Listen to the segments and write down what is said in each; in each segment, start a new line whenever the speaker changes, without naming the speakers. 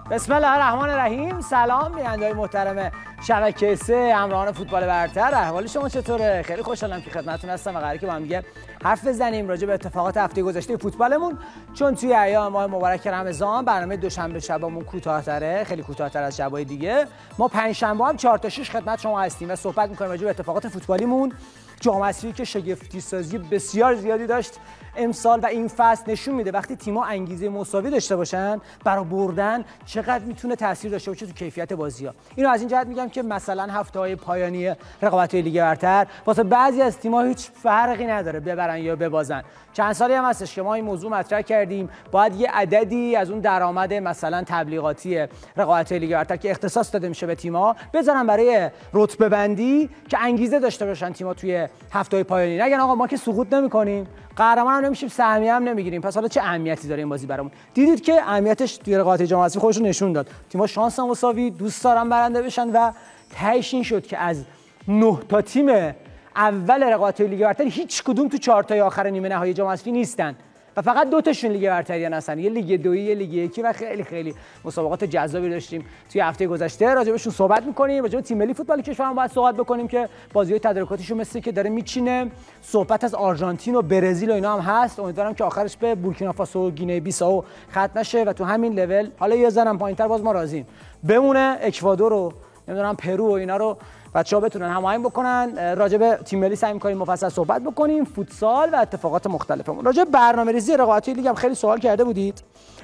بسم الله الرحمن الرحیم. سلام بیننده‌های محترم شبکه 3 همراهان فوتبال برتر، احوال شما چطوره؟ خیلی خوشحالم که خدمتتون هستم و قراره که با هم دیگه حرف بزنیم راجع به اتفاقات هفته گذشته فوتبالمون، چون توی ایام ماه مبارک رمضان برنامه دوشنبه شبمون کوتاه‌تره، خیلی کوتاه‌تر از شب‌های دیگه. ما پنجشنبه هم 4 تا 6 خدمت شما هستیم و صحبت می‌کنیم راجع به اتفاقات فوتبالیمون. جام اسیایی که شگفتی سازی بسیار زیادی داشت امسال و این فصل نشون میده وقتی تیم‌ها انگیزه مساوی داشته باشن برای بردن چقدر میتونه تاثیر داشته باشه تو کیفیت بازی‌ها. اینو از این جهت میگم که مثلا هفته‌های پایانی رقابت‌های لیگ برتر واسه بعضی از تیم‌ها هیچ فرقی نداره ببرن یا ببازن. چند سالی هم هستش که ما این موضوع مطرح کردیم، باید یه عددی از اون درآمد مثلا تبلیغاتی رقابت‌های لیگ برتر که اختصاص داده میشه به تیم‌ها بذارن برای رتبه بندی که انگیزه داشته باشن تیم‌ها توی هفته‌های پایانی. نگن آقا ما که سقوط نمی‌کنیم، قهرمان هم نمیشیم، سهمیه هم نمیگیریم، پس حالا چه اهمیتی داره این بازی برامون؟ دیدید که اهمیتش توی رقابت جام اسیایی خودش رو نشون داد. تیم‌ها شانس مساوی دوست دارن برنده بشن و تهش این شد که از 9 تا تیم اول رقابت لیگ برتر هیچ کدوم تو 4 تای آخر نیمه نهایی جام اسیایی نیستن و فقط 2 تاشون لیگ برتری هستن، یه لیگ 2 یه لیگ 1 و خیلی مسابقات جذابی داشتیم توی هفته گذشته. راجع بهشون صحبت می‌کنیم، راجع به تیم ملی فوتبال کشورمون باید صحبت بکنیم که بازی‌های تدارکاتیشو مثل که داره میچینه. صحبت از آرژانتین و برزیل و اینا هم هست، امیدوارم که آخرش به بورکینافاسو و گینه بیسائو ختم نشه و تو همین لول حالا یه زنم پایین‌تر باز ما راضییم بمونه. اکوادور و نمیدونم پرو و اینا رو بچه‌ها بتونن هماهنگ بکنن. راجع به تیم ملی سعی می‌کنیم مفصل صحبت بکنیم، فوتسال و اتفاقات مختلفمون. راجع به برنامه‌ریزی رقابت‌های لیگ هم خیلی سوال کرده بودید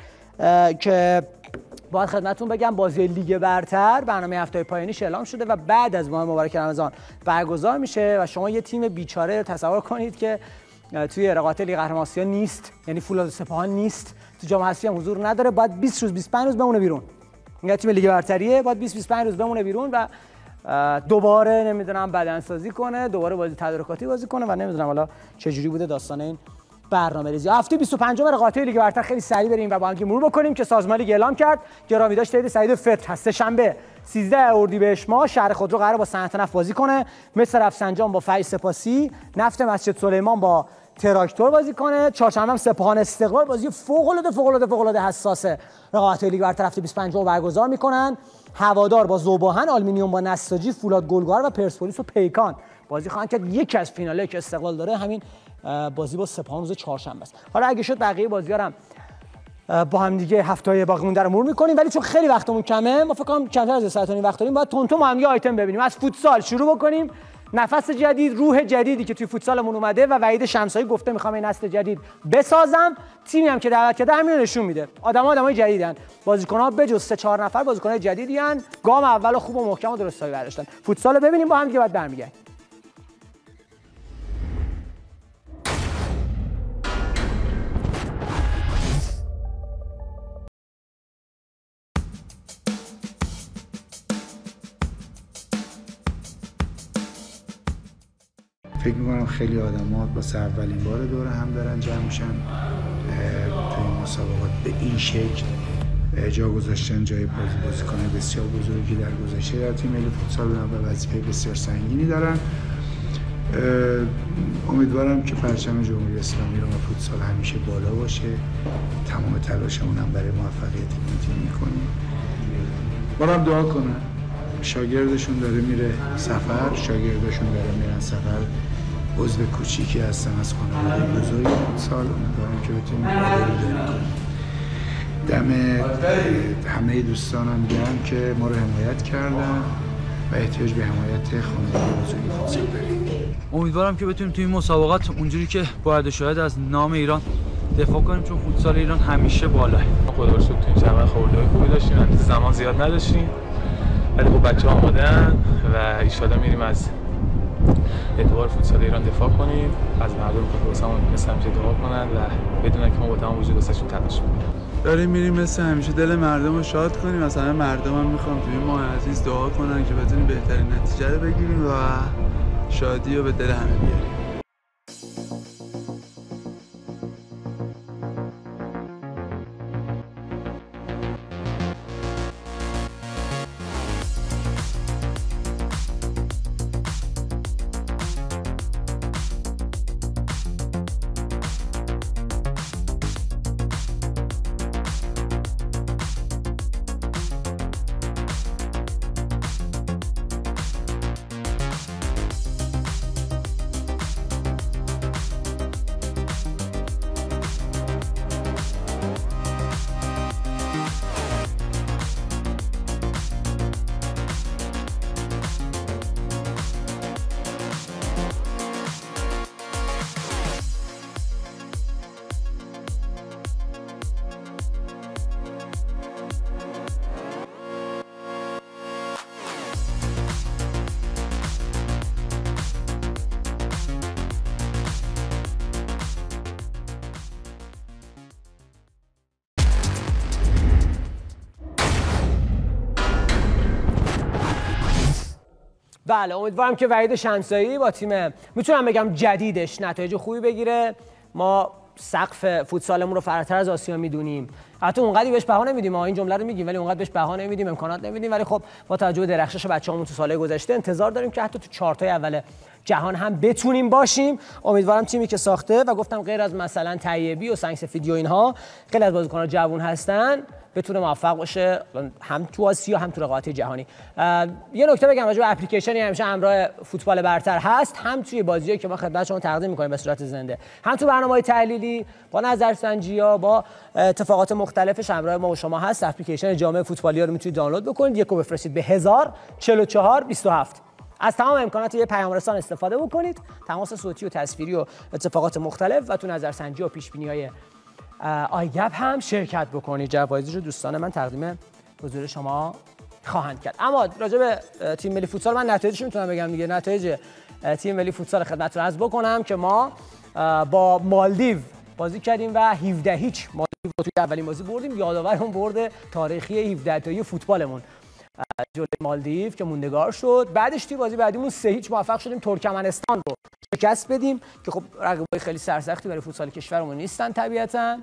که باید خدمتتون بگم بازی لیگ برتر برنامه هفته‌های پایانیش اعلام شده و بعد از ماه مبارک رمضان برگزار میشه و شما یه تیم بیچاره رو تصور کنید که توی رقابت لیگ قهرمان آسیا نیست، یعنی فولاد سپاهان نیست، تو جام اسیایی هم حضور نداره، باید 20 روز 25 روز بمونه بیرون. این تیم لیگ برتریه، باید 20 25 روز بمونه بیرون و دوباره نمیدونم بدنسازی کنه، دوباره بازی تدارکاتی بازی کنه و نمیدونم حالا چه جوری بوده داستان این برنامه‌ریزی. هفته 25 رقابت‌های لیگ برتر خیلی سریع بریم و با هم مرور بکنیم که سازمان لیگ اعلام کرد گرامی داشت عید سعید فطر هست. شنبه 13 اردیبهشت ماه شهر خودرو قراره با صنعت نفت بازی کنه، مصر رفسنجان با فیض سپاسی، نفت مسجد سلیمان با تراکتور بازی کنه. چهارشنبه هم سپاهان استقلال بازی فوق‌العاده حساس رقابت‌های لیگ برتر هفته 25 برگزار می‌کنن. هوادار با ذوب‌آهن، آلومینیوم با نساجی، فولاد گلگهر و پرسپولیس و پیکان بازی خواهند کرد. یکی از فینالایی که استقلال داره همین بازی با سپاهان روز چهارشنبه است. حالا اگه شد بقیه بازی‌ها هم با هم دیگه هفته‌های باقی مونده رو مرور می‌کنیم، ولی چون خیلی وقتمون کمه، ما فکر کنم کمتر از 1 ساعت و نیم وقت داریم، باید تون با هم دیگه آیتم ببینیم. از فوتسال شروع بکنیم. نفس جدید، روح جدیدی که توی فوتسالمون اومده و وحید شمسایی گفته می‌خوام این نسل جدید بسازم. تیمی هم که دعوت کرده همین رو نشون میده. آدمای جدیدن. بازیکن‌ها بجز 3-4 نفر بازیکن‌های جدیدی ان. گام اول خوب و محکم و درستایی برداشتن. فوتسال رو ببینیم با هم دیگه، بعد برمیگردیم.
فکر می‌کنم خیلی آدم‌ها واسه اولین بار دوره هم دارن جمع میشن توی این مسابقات به این شکل جا گذاشتن جای بازیکن‌های بسیار بزرگی در گذشته در تیم ملی فوتسال بودن و وظیفه بسیار سنگینی دارن. امیدوارم که پرچم جمهوری اسلامی رو ما فوتسال همیشه بالا باشه. تمام تلاشمون هم برای موفقیت این تیم می‌کنیم. بارم دعا کنن. شاگردشون داره میره سفر، شاگردشون داره میرن سفر، عضو کوچیکی هستن از خانواده بزرگ فوتسال. امیدوارم که بتونیم بهتری کنیم. دم همه دوستانم گرم که ما رو حمایت کردن و احتیاج به حمایت خانواده بزرگ فوتسال داریم.
امیدوارم که بتونیم توی این مسابقات اونجوری که باید شاید از نام ایران دفاع کنیم، چون فوتسال ایران همیشه بالاه.
خدا رو شکر تو این چند وقت خورده‌های خوبی داشتیم، زمان زیاد نداشتیم، ولی خب بچه‌ها آماده‌اند و ان شاءالله میریم از اعتبار فوتسال ایران دفاع کنیم. از مردم که واسمون مثل همیشه دعا کنن و بدونن که ما با تمام وجود واسهشون تلاش می‌کنیم.
داریم میریم مثل همیشه دل مردم رو شاد کنیم. مثلا مردم هم میخوام توی ماه عزیز دعا کنن که بتونیم بهترین نتیجه رو بگیریم و شادی رو به دل همه بیاریم.
بله امیدوارم که وحید شمسایی با تیم میتونم بگم جدیدش نتایج خوبی بگیره. ما سقف فوتسالمون رو فراتر از آسیا میدونیم، حتی اونقدری بهش بها نمیدیم، ما این جمله رو میگیم ولی اونقدر بهش بها نمیدیم، امکانات نمیدیم، ولی خب با توجه به درخشش بچه‌هامون تو سال‌های گذشته انتظار داریم که حتی تو چارتای اول جهان هم بتونیم باشیم. امیدوارم تیمی که ساخته و گفتم غیر از مثلا طیبی و سنگ سفیدی و اینها خیلی از بازیکن‌ها جوان هستن بتونه موفق باشه هم تو آسیا هم تو رقابت جهانی. یه نکته بگم راجع به اپلیکیشنی همیشه همراه فوتبال برتر هست، هم توی بازیایی که ما خدمت شما تقدیم می‌کنیم به صورت زنده، هم تو برنامه‌های تحلیلی با نظرسنجی‌ها با اتفاقات مختلفش همراه ما و شما هست. اپلیکیشن جامعه فوتبالی‌ها رو میتونید دانلود بکنید، یکو بفرستید به 104427. از تمام امکانات یه پیام رسان استفاده بکنید، تماس صوتی و تصویری و اتفاقات مختلف و تو نظرسنجی و پیش‌بینی‌های آیگپ هم شرکت بکنید. جوایزی رو دوستان من تقدیم حضور شما خواهند کرد. اما راجع به تیم ملی فوتسال من نتایجش میتونم بگم دیگه. نتایج تیم ملی فوتسال خدمتتون عرض بکنم که ما با مالدیو بازی کردیم و 17-0 مالدیو رو توی اولین بازی بردیم. یادآور اون برد تاریخی 17 تایی فوتبالمون جلوی مالدیو که موندگار شد. بعدش توی بازی بعدیمون 3-0 موفق شدیم ترکمنستان رو شکست بدیم که خب رقیبای خیلی سرسختی برای فوتسال کشورمون نیستن طبیعتاً.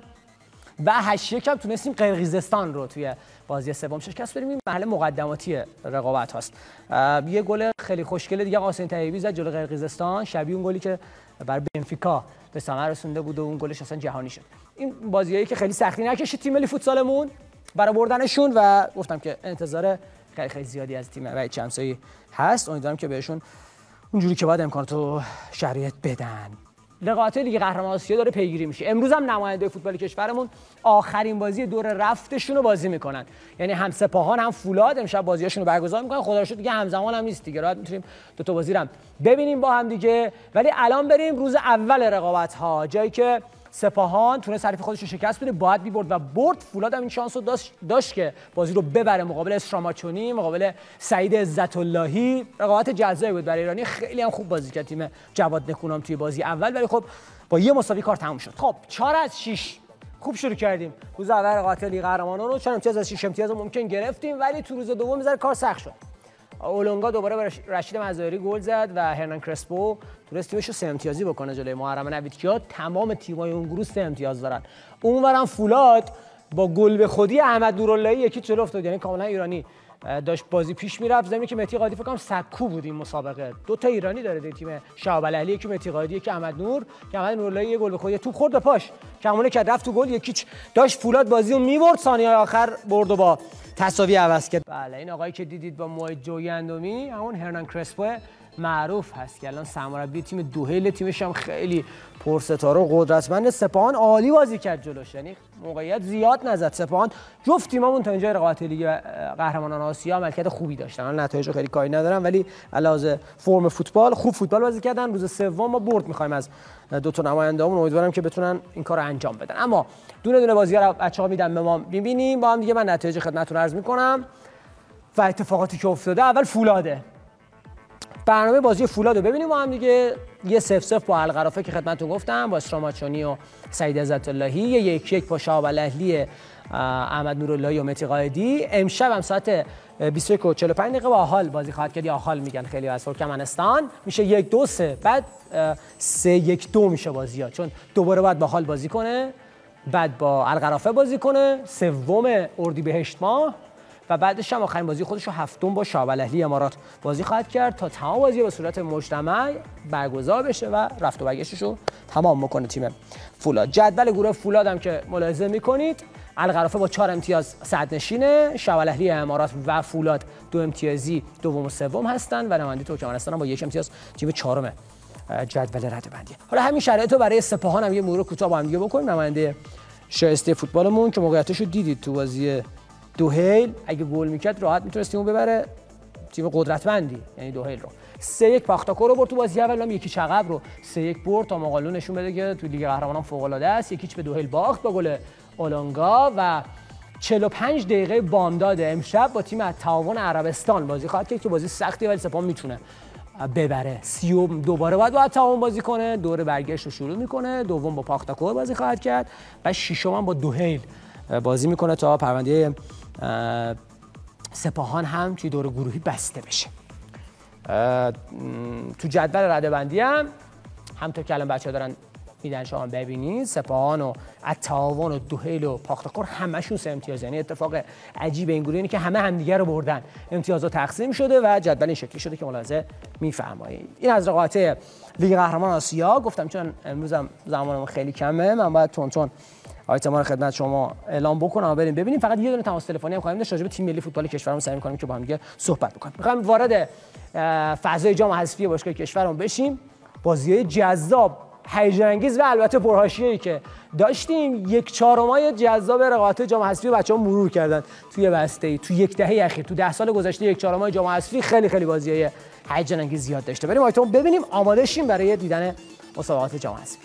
و 8-1 هم تونستیم قرقیزستان رو توی بازی سوم شکست بدیم. این مرحله مقدماتی رقابت هاست. یه گل خیلی خوشگل دیگه قاسم طیبی زد جلوی قرقیزستان، شبیه اون گلی که بر بنفیکا به ثمر رسونده بود و اون گلش اصلا جهانی شد. این بازیایی که خیلی سختی نکشید تیم ملی فوتسالمون برای بردنشون و گفتم که انتظار خیلی زیادی از تیم وحید شمسایی هست. امیدوارم که بهشون اونجوری که باید امکانات و شرایط بدن. رقابت لیگ قهرمانان آسیا داره پیگیری میشه. امروز هم نماینده فوتبال کشورمون آخرین بازی دور رفتشون رو بازی میکنن، یعنی هم سپاهان هم فولاد امشب بازیاشون رو برگزار میکنن. خدا رو شکر دیگه همزمان هم نیست دیگه، راحت میتونیم دو تا بازی رو هم ببینیم با هم دیگه. ولی الان بریم روز اول رقابت ها، جایی که سپاهان تونست حریف خودش رو شکست بده، باید می‌برد و برد. فولاد هم این شانس رو داشت که بازی رو ببره مقابل استراماچونی، مقابل سعید عزت اللهی. رقابت جذابی بود برای ایرانی، خیلی هم خوب بازی کرد تیم جواد نکونام توی بازی اول، ولی خب با یه مساوی کار تموم شد. خب 4 از 6 خوب شروع کردیم روز اول رقابت لیگ قهرمانان رو. 4 امتیاز از 6 امتیاز ممکن گرفتیم، ولی تو روز دوم میذاره کار سخت شد. اولونگا دوباره به رشید مزایری گل زد و هرنان کرسپو تونست تیمش رو 3 امتیازی بکنه جلوی محرم نویدکیا. تمام تیم‌های اون گروه 3 امتیاز دارن. اونورم فولاد با گل به خودی احمد نوراللهی یکی جلو افتاد، یعنی کاملا ایرانی داشت بازی پیش میرفت. زمینی که مهدی قائدی فکر کنم سکو بود این مسابقه. 2 تا ایرانی داره در تیم شهاب الاهلی، یکی مهدی قائدی یکی احمد نور، که احمد نوراللهی یه گل به خودی توپ خورد به پاش کمونه کرد رفت تو گل. یکی داشت فولاد بازی رو می‌برد، ثانیه آخر برد و با تساوی عوض کرد. بله این آقایی که دیدید با موهای جویندومی همون هرنان کرسپو معروف هست که الان سرمربی تیم دوهیل، تیمش هم خیلی پرستاره و قدرتمند. سپاهان عالی بازی کرد جلوش، یعنی موقعیت زیاد نزد سپاهان. جفت تیمامون تا اینجا رقابت لیگ قهرمانان آسیا عملکرد خوبی داشتن. الان نتایج خیلی کاری ندارم، ولی علاوه فرم فوتبال خوب فوتبال بازی کردن. روز سوم ما برد می‌خوایم از 2 تا نماینده‌مون، امیدوارم که بتونن این کارو انجام بدن. اما دونه دونه بازی‌ها رو بچه‌ها میدن به ما می‌بینیم با هم دیگه. من نتایج خدمتتون عرض می‌کنم و اتفاقاتی که افتاده. اول فولاده، برنامه بازی فولاد رو ببینیم با هم دیگه. یه 0-0 با القرافه که خدمتتون گفتم با استراماچونی و سعید عزت اللهی، یه 1-1 با شهاب الاهلی احمد نوراللهی و مهدی قائدی. امشب هم ساعت 21:45 با آهال بازی خواهد کرد، یا آهال میگن خیلی از ترکمنستان. میشه 1-2-3 بعد 3-1-2 میشه بازی‌ها، چون دوباره باید با آهال بازی کنه، بعد با القرافه بازی کنه 3 اردیبهشت ماه، و بعدش هم آخرین بازی خودش رو 7 با شهاب الاهلی امارات بازی خواهد کرد تا تمام بازی به صورت مجتمع برگزار بشه و رفت و برگشتش رو تمام بکنه تیم فولاد. جدول گروه فولاد هم که ملاحظه می‌کنید، القرافه با 4 امتیاز صدرنشینه، شهاب الاهلی امارات و فولاد 2 امتیازی دوم و سوم هستن و نماینده ترکمنستان هم با 1 امتیاز تیم چهارم جدول رده‌بندی. حالا همین شرایطو برای سپاهان هم یه مرور کوتاه با هم دیگه بکنیم. نماینده شایسته فوتبالمون که موقعیتش رو دیدید تو بازی دوهیل، اگه گل میکرد راحت میتونست تیمو ببره، تیم قدرتمندی یعنی دوهیل رو. 3-1 پاختاکور رو برد تو بازی اول، هم 1-1 عقب رو 3-1 برد تا مقالو نشون بده که تو لیگ قهرمانان فوق العاده است. 1-0 به دوهیل باخت با گل اولونگا و 45 دقیقه بامداد امشب با تیم تعاون عربستان بازی خواهد کرد که بازی سختی ولی سپاهان میتونه ببره. 30 دوباره باید تعاون بازی کنه، دور برگشت رو شروع میکنه. دوم با پاختاکور بازی خواهد کرد و ششم هم با دوهیل بازی میکنه تا پرونده سپاهان هم توی دور گروهی بسته بشه. تو جدول رده‌بندی هم همونطور که الان بچه‌ها دارن میدن شما ببینید، سپاهان و التعاون و دوحیل و پاختاکور همشون 3 امتیاز. یعنی اتفاق عجیب این گروه اینه که همه همدیگه رو بردن، امتیازات تقسیم شده و جدول این شکلی شده که ملاحظه میفرمایید. این از رقابت لیگ قهرمان آسیا. گفتم چون امروز هم زمانمون خیلی کمه، من باید تون آیتما رو خدمت شما اعلام بکنم و بریم ببینیم. فقط یه دونه تماس تلفنی هم خواهیم داشت راجع به تیم ملی فوتبال کشورمون، سعی می‌کنیم که با هم دیگه صحبت بکنیم. می‌خوایم وارد فضای جام حذفی باشگاه کشورمون بشیم. بازی‌های جذاب، هیجان انگیز و البته پرحاشیه‌ای که داشتیم. 1/4 جذاب رقابت جام حذفی بچه‌ها مرور کردن توی بسته‌ای، توی یک دهه اخیر، تو 10 سال گذشته 1/4 جام حذفی خیلی بازی‌های هیجان انگیز زیاد داشته. بریم آیتما ببینیم، آماده شیم برای دیدن مسابقات جام حذفی.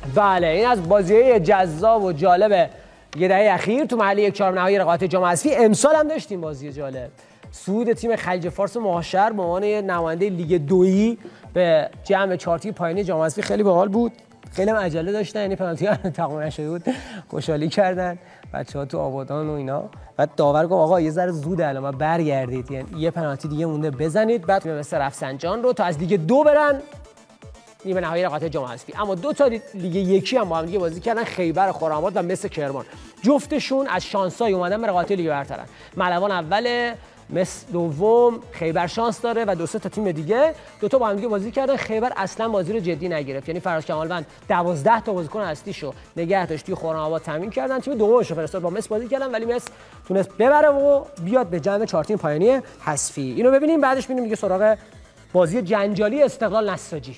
بله این از بازی‌های جذاب و جالب یه دهه اخیر تو مرحله 1/4 نهایی رقابت جام حذفی. امسال هم داشتیم بازی جالب، صعود تیم خلیج فارس مهاشر به عنوان نماینده لیگ 2 به جام 4 تیم پایانی جام حذفی. خیلی باحال بود، خیلی هم عجله داشتن، یعنی پنالتی تمام نشده بود، خوشحالی کردن بچه‌ها تو آبادان و اینا. بعد داور گفت آقا یه ذره زوده الان برگردید، یعنی یه پنالتی دیگه مونده بزنید. بعد مثل رفسنجان رو تا از لیگ 2 برن نیمه نهایی رقابت جام حذفی. اما دو تا لیگ یکی هم با هم دیگه بازی کردن، خیبر خرم‌آباد و مس کرمان. جفتشون از شانسای اومدن به رقابت لیگ برترن. ملوان اوله، مس دوم، خیبر شانس داره و 2-3 تا تیم دیگه. دو تا با هم دیگه بازی کردن. خیبر اصلا بازی رو جدی نگرفت، یعنی فراز کمالوند 12 تا بازیکن اصلیشو نگه داشت توی خرم‌آباد تامین کردن. تیم دومش رو فرستاد با مس بازی کردن، ولی مس تونست ببره و بیاد به جام 4 تیم پایانی حذفی. اینو ببینیم، بعدش میریم دیگه سراغ بازی جنجالی استقلال نساجی.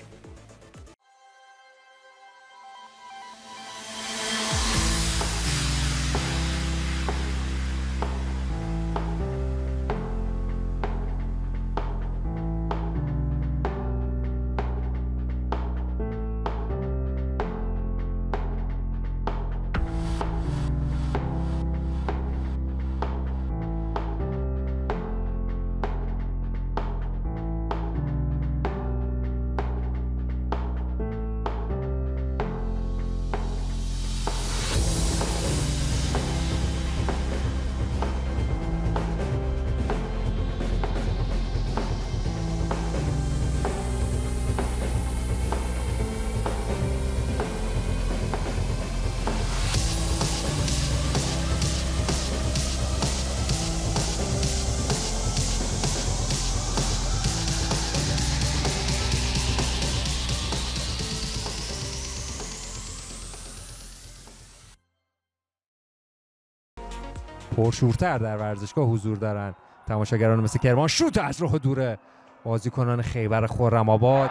پرشورتر در ورزشگاه حضور دارن تماشاگران مثل کرمان. شوت از راه دوره بازیکنان خیبر خرم‌آباد.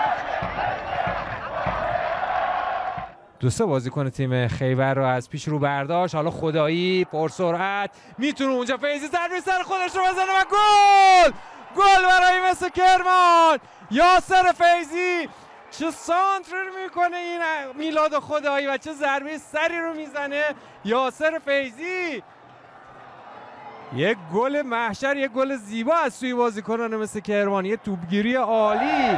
2-3 بازیکن تیم خیبر رو از پیش رو برداشت. حالا خدایی پرسرعت میتونه اونجا فیضی ضربه سر خودش رو بزنه و گل! گل برای مثل کرمان. یاسر فیضی چه سانتر میکنه این میلاد خدایی و چه ضربه سری رو میزنه یاسر فیضی. یک گل محشر، یک گل زیبا از سوی بازیکنان مثل کرمان، یک توپگیری عالی.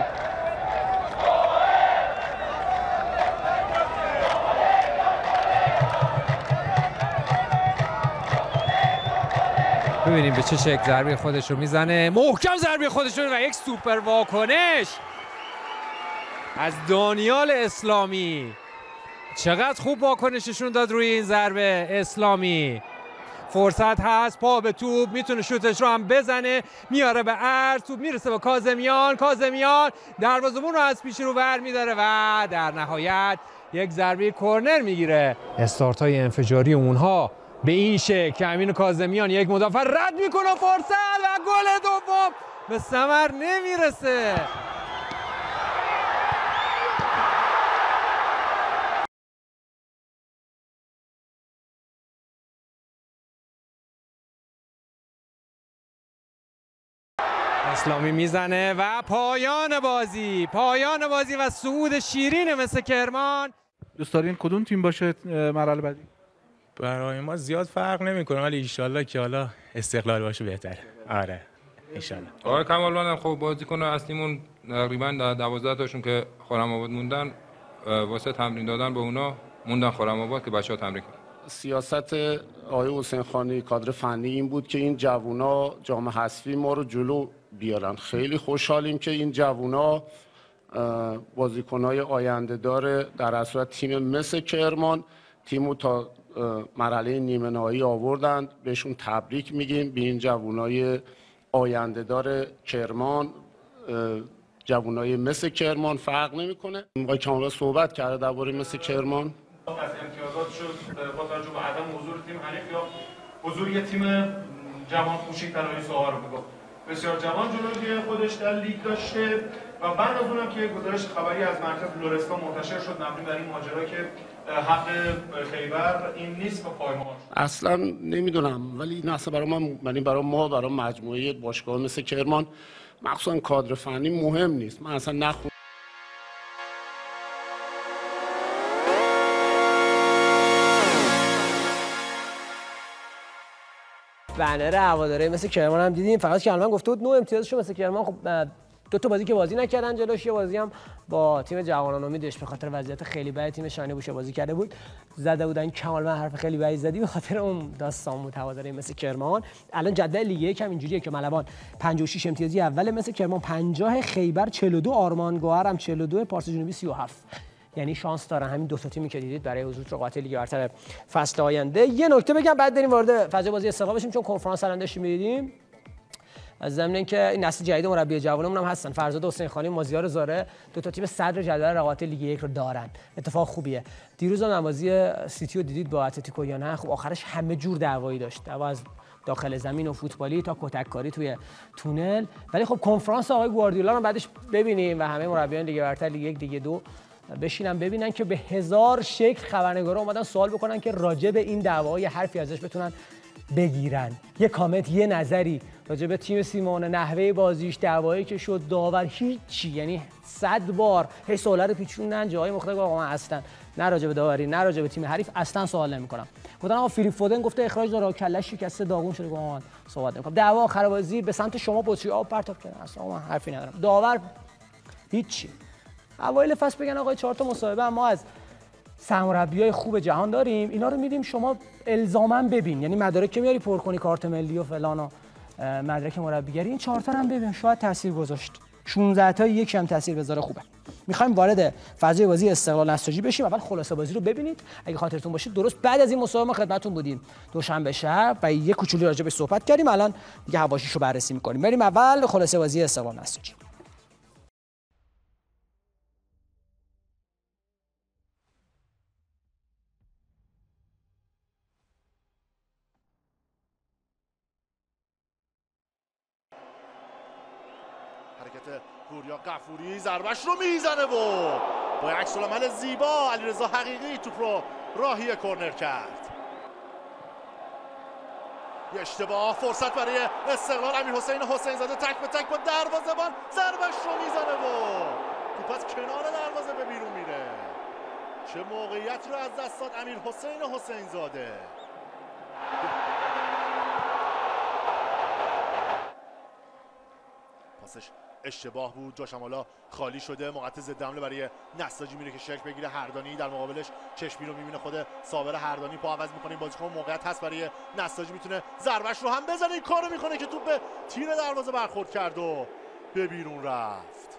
ببینیم به چه شکل ضربه خودش رو میزنه، محکم ضربه خودش رو و یک سوپر واکنش از دانیال اسلامی. چقدر خوب واکنششون داد روی این ضربه اسلامی. فرصت هست، پا به توپ، میتونه شوتش رو هم بزنه، میاره به عرض، توپ میرسه به کاظمیان دروازه‌بان رو از پیش رو بر میداره و در نهایت یک ضربه کرنر میگیره. استارت های انفجاری اونها به این شکل که امین کاظمیان یک مدافع رد میکنه فرصت و گل دوم به ثمر نمیرسه. اسلامی میزنه و پایان بازی و صعود شیرین مثل کرمان.
دوست دارین کدوم تیم باشه مرحله بعدی؟
برای ما زیاد فرق نمیکنه، ولی انشالله که حالا استقلال باشه بهتره. آره انشالله.
آقای کمالوند خب بازیکن اصلیمون تقریبا 12 تاشون که خرم‌آباد موندن واسه تمرین دادن به اونا موندن خرم‌آباد که بچه‌ها تمرین کنن.
سیاست آقای حسین خانی کادر فنی این بود که این جوونا جام حذفی ما رو جلو بیارن. خیلی خوشحالیم که این جوونا بازیکن‌های آینده داره. در اصل تیم مثل کرمان تیمو تا مرحله نیمه نهایی آوردن، بهشون تبریک میگیم. به این جوونای آینده داره کرمان، جوونای مثل کرمان فرق نمیکنه. آقای کامران صحبت کرده درباره مثل کرمان.
از امتیازات شد با توجه به عدم حضور تیم حریف یا حضور یه تیم جوان کوچیک‌تر سوار میگه. بسیار جوان جلوی خودش در لیگ داشته و بعد از اونم که گزارش خبری از مرکز لرستان منتشر شد مبنی بر این ماجرا که حق خیبر این نیست و پایمال
اصلا نمیدونم، ولی این اصلا برای مجموعه باشگاه مثل کرمان مخصوصا کادر فنی مهم نیست. من اصلا
بنر هواداره مثل کرمان هم دیدیم، فقط که الان گفته بود 9 امتیازشو مثل کرمان. خب 2 تا بازی که بازی نکردن جلوش، یه بازی هم با تیم جوانان امیدش به خاطر وضعیت خیلی بد تیم شانی بوشه بازی کرده بود، زده بودن کمال. من حرف خیلی بدی زدی به خاطر اون داستان بود هواداره مثل کرمان. الان جدول لیگ 1 هم اینجوریه که ملوان 56 امتیازی اول مثل کرمان 50، خیبر 42، آرمان گوهر هم 42، پارس جنوبی 37. یعنی شانس دارن همین دو تا تیمی که دیدید برای حضور رقابت لیگ برتر فصل آینده. یه نکته بگم بعد بریم وارد فضای بازی استقلال بشیم، چون کنفرانس الان داشتیم می‌دیدیم. از ضمن اینکه این نسل جدید مربی جوانمون هم هستن، فرزاد حسین خانی، مازیار زاره، دو تا تیم صدر جدول رقابت لیگ 1 رو دارن. اتفاق خوبیه. دیروز هم بازی سیتی رو دیدید با اتلتیکو یا نه؟ خب آخرش همه جور دعوایی داشت، دعوا از داخل زمین و فوتبالی تا کتککاری توی تونل. ولی خب کنفرانس آقای گواردیولا رو بعدش ببینیم و همه مربیان لیگ برتر، لیگ 1، لیگ 2 بشینن ببینن که به هزار شکل خبرنگارا اومدن سوال بکنن که راجع به این دعوا یه حرفی ازش بتونن بگیرن. یه کامنت، یه نظری راجع به تیم سیمون، نحوه بازیش، دعوایی که شد، داور هیچی، یعنی 100 بار هی سوال رو پیچوندن جای مختلف. آقا من اصلا نه راجع به داوری نه راجع به تیم حریف اصلا سوال نمی‌کنم. گفتن آقا فیلیپ فودن گفته اخراج داره، کله‌اش شکسته، داغون شده، گفتم صحبت نمی‌کنم. دعوا آخر بازی به سمت شما بطری آب پرتاب کردن، اصلا من حرفی ندارم. داور هیچی. اوایل فصل بگن آقا 4 تا مصاحبه ما از سرمربیای خوب جهان داریم، اینا رو میدیم شما الزاما ببین، یعنی مدارک که میاری پر کنی، کارت ملی و فلان و مدرک مربیگری، این 4 تا هم ببین، شاید تاثیر گذاشت. 16 تا یک هم تاثیر بذاره خوبه. میخوایم وارد فضای بازی استقلال نساجی بشیم. اول خلاصه بازی رو ببینید. اگه خاطرتون باشه درست بعد از این مصاحبه ما خدمتتون بودیم دوشنبه شب و یه کوچولی راجع به صحبت کردیم. الان دیگه حواشیشو بررسی می‌کنیم. بریم اول خلاصه بازی استقلال نساجی.
حرکت پوریا غفوری ضربش رو میزنه و با عکس العمل زیبا علیرضا حقیقی توپ رو راهی کرنر کرد. یه اشتباه، فرصت برای استقلال. امیرحسین حسین‌زاده تک به تک با دروازه‌بان ضربش رو میزنه و توپ از کنار دروازه به بیرون میره. چه موقعیت رو از دست داد امیرحسین حسین‌زاده. پاسش اشتباه بود، جاش حالا خالی شده. موقعیت ضد حمله برای نساجی میره که شکل بگیره. هردانی در مقابلش چشمی رو میبینه، خود صابر هردانی پا عوض میکنه. این بازیکن موقعیت هست برای نساجی، میتونه ضربش رو هم بزنه. این کارو میکنه که توپ به تیر دروازه برخورد کرد و به بیرون رفت.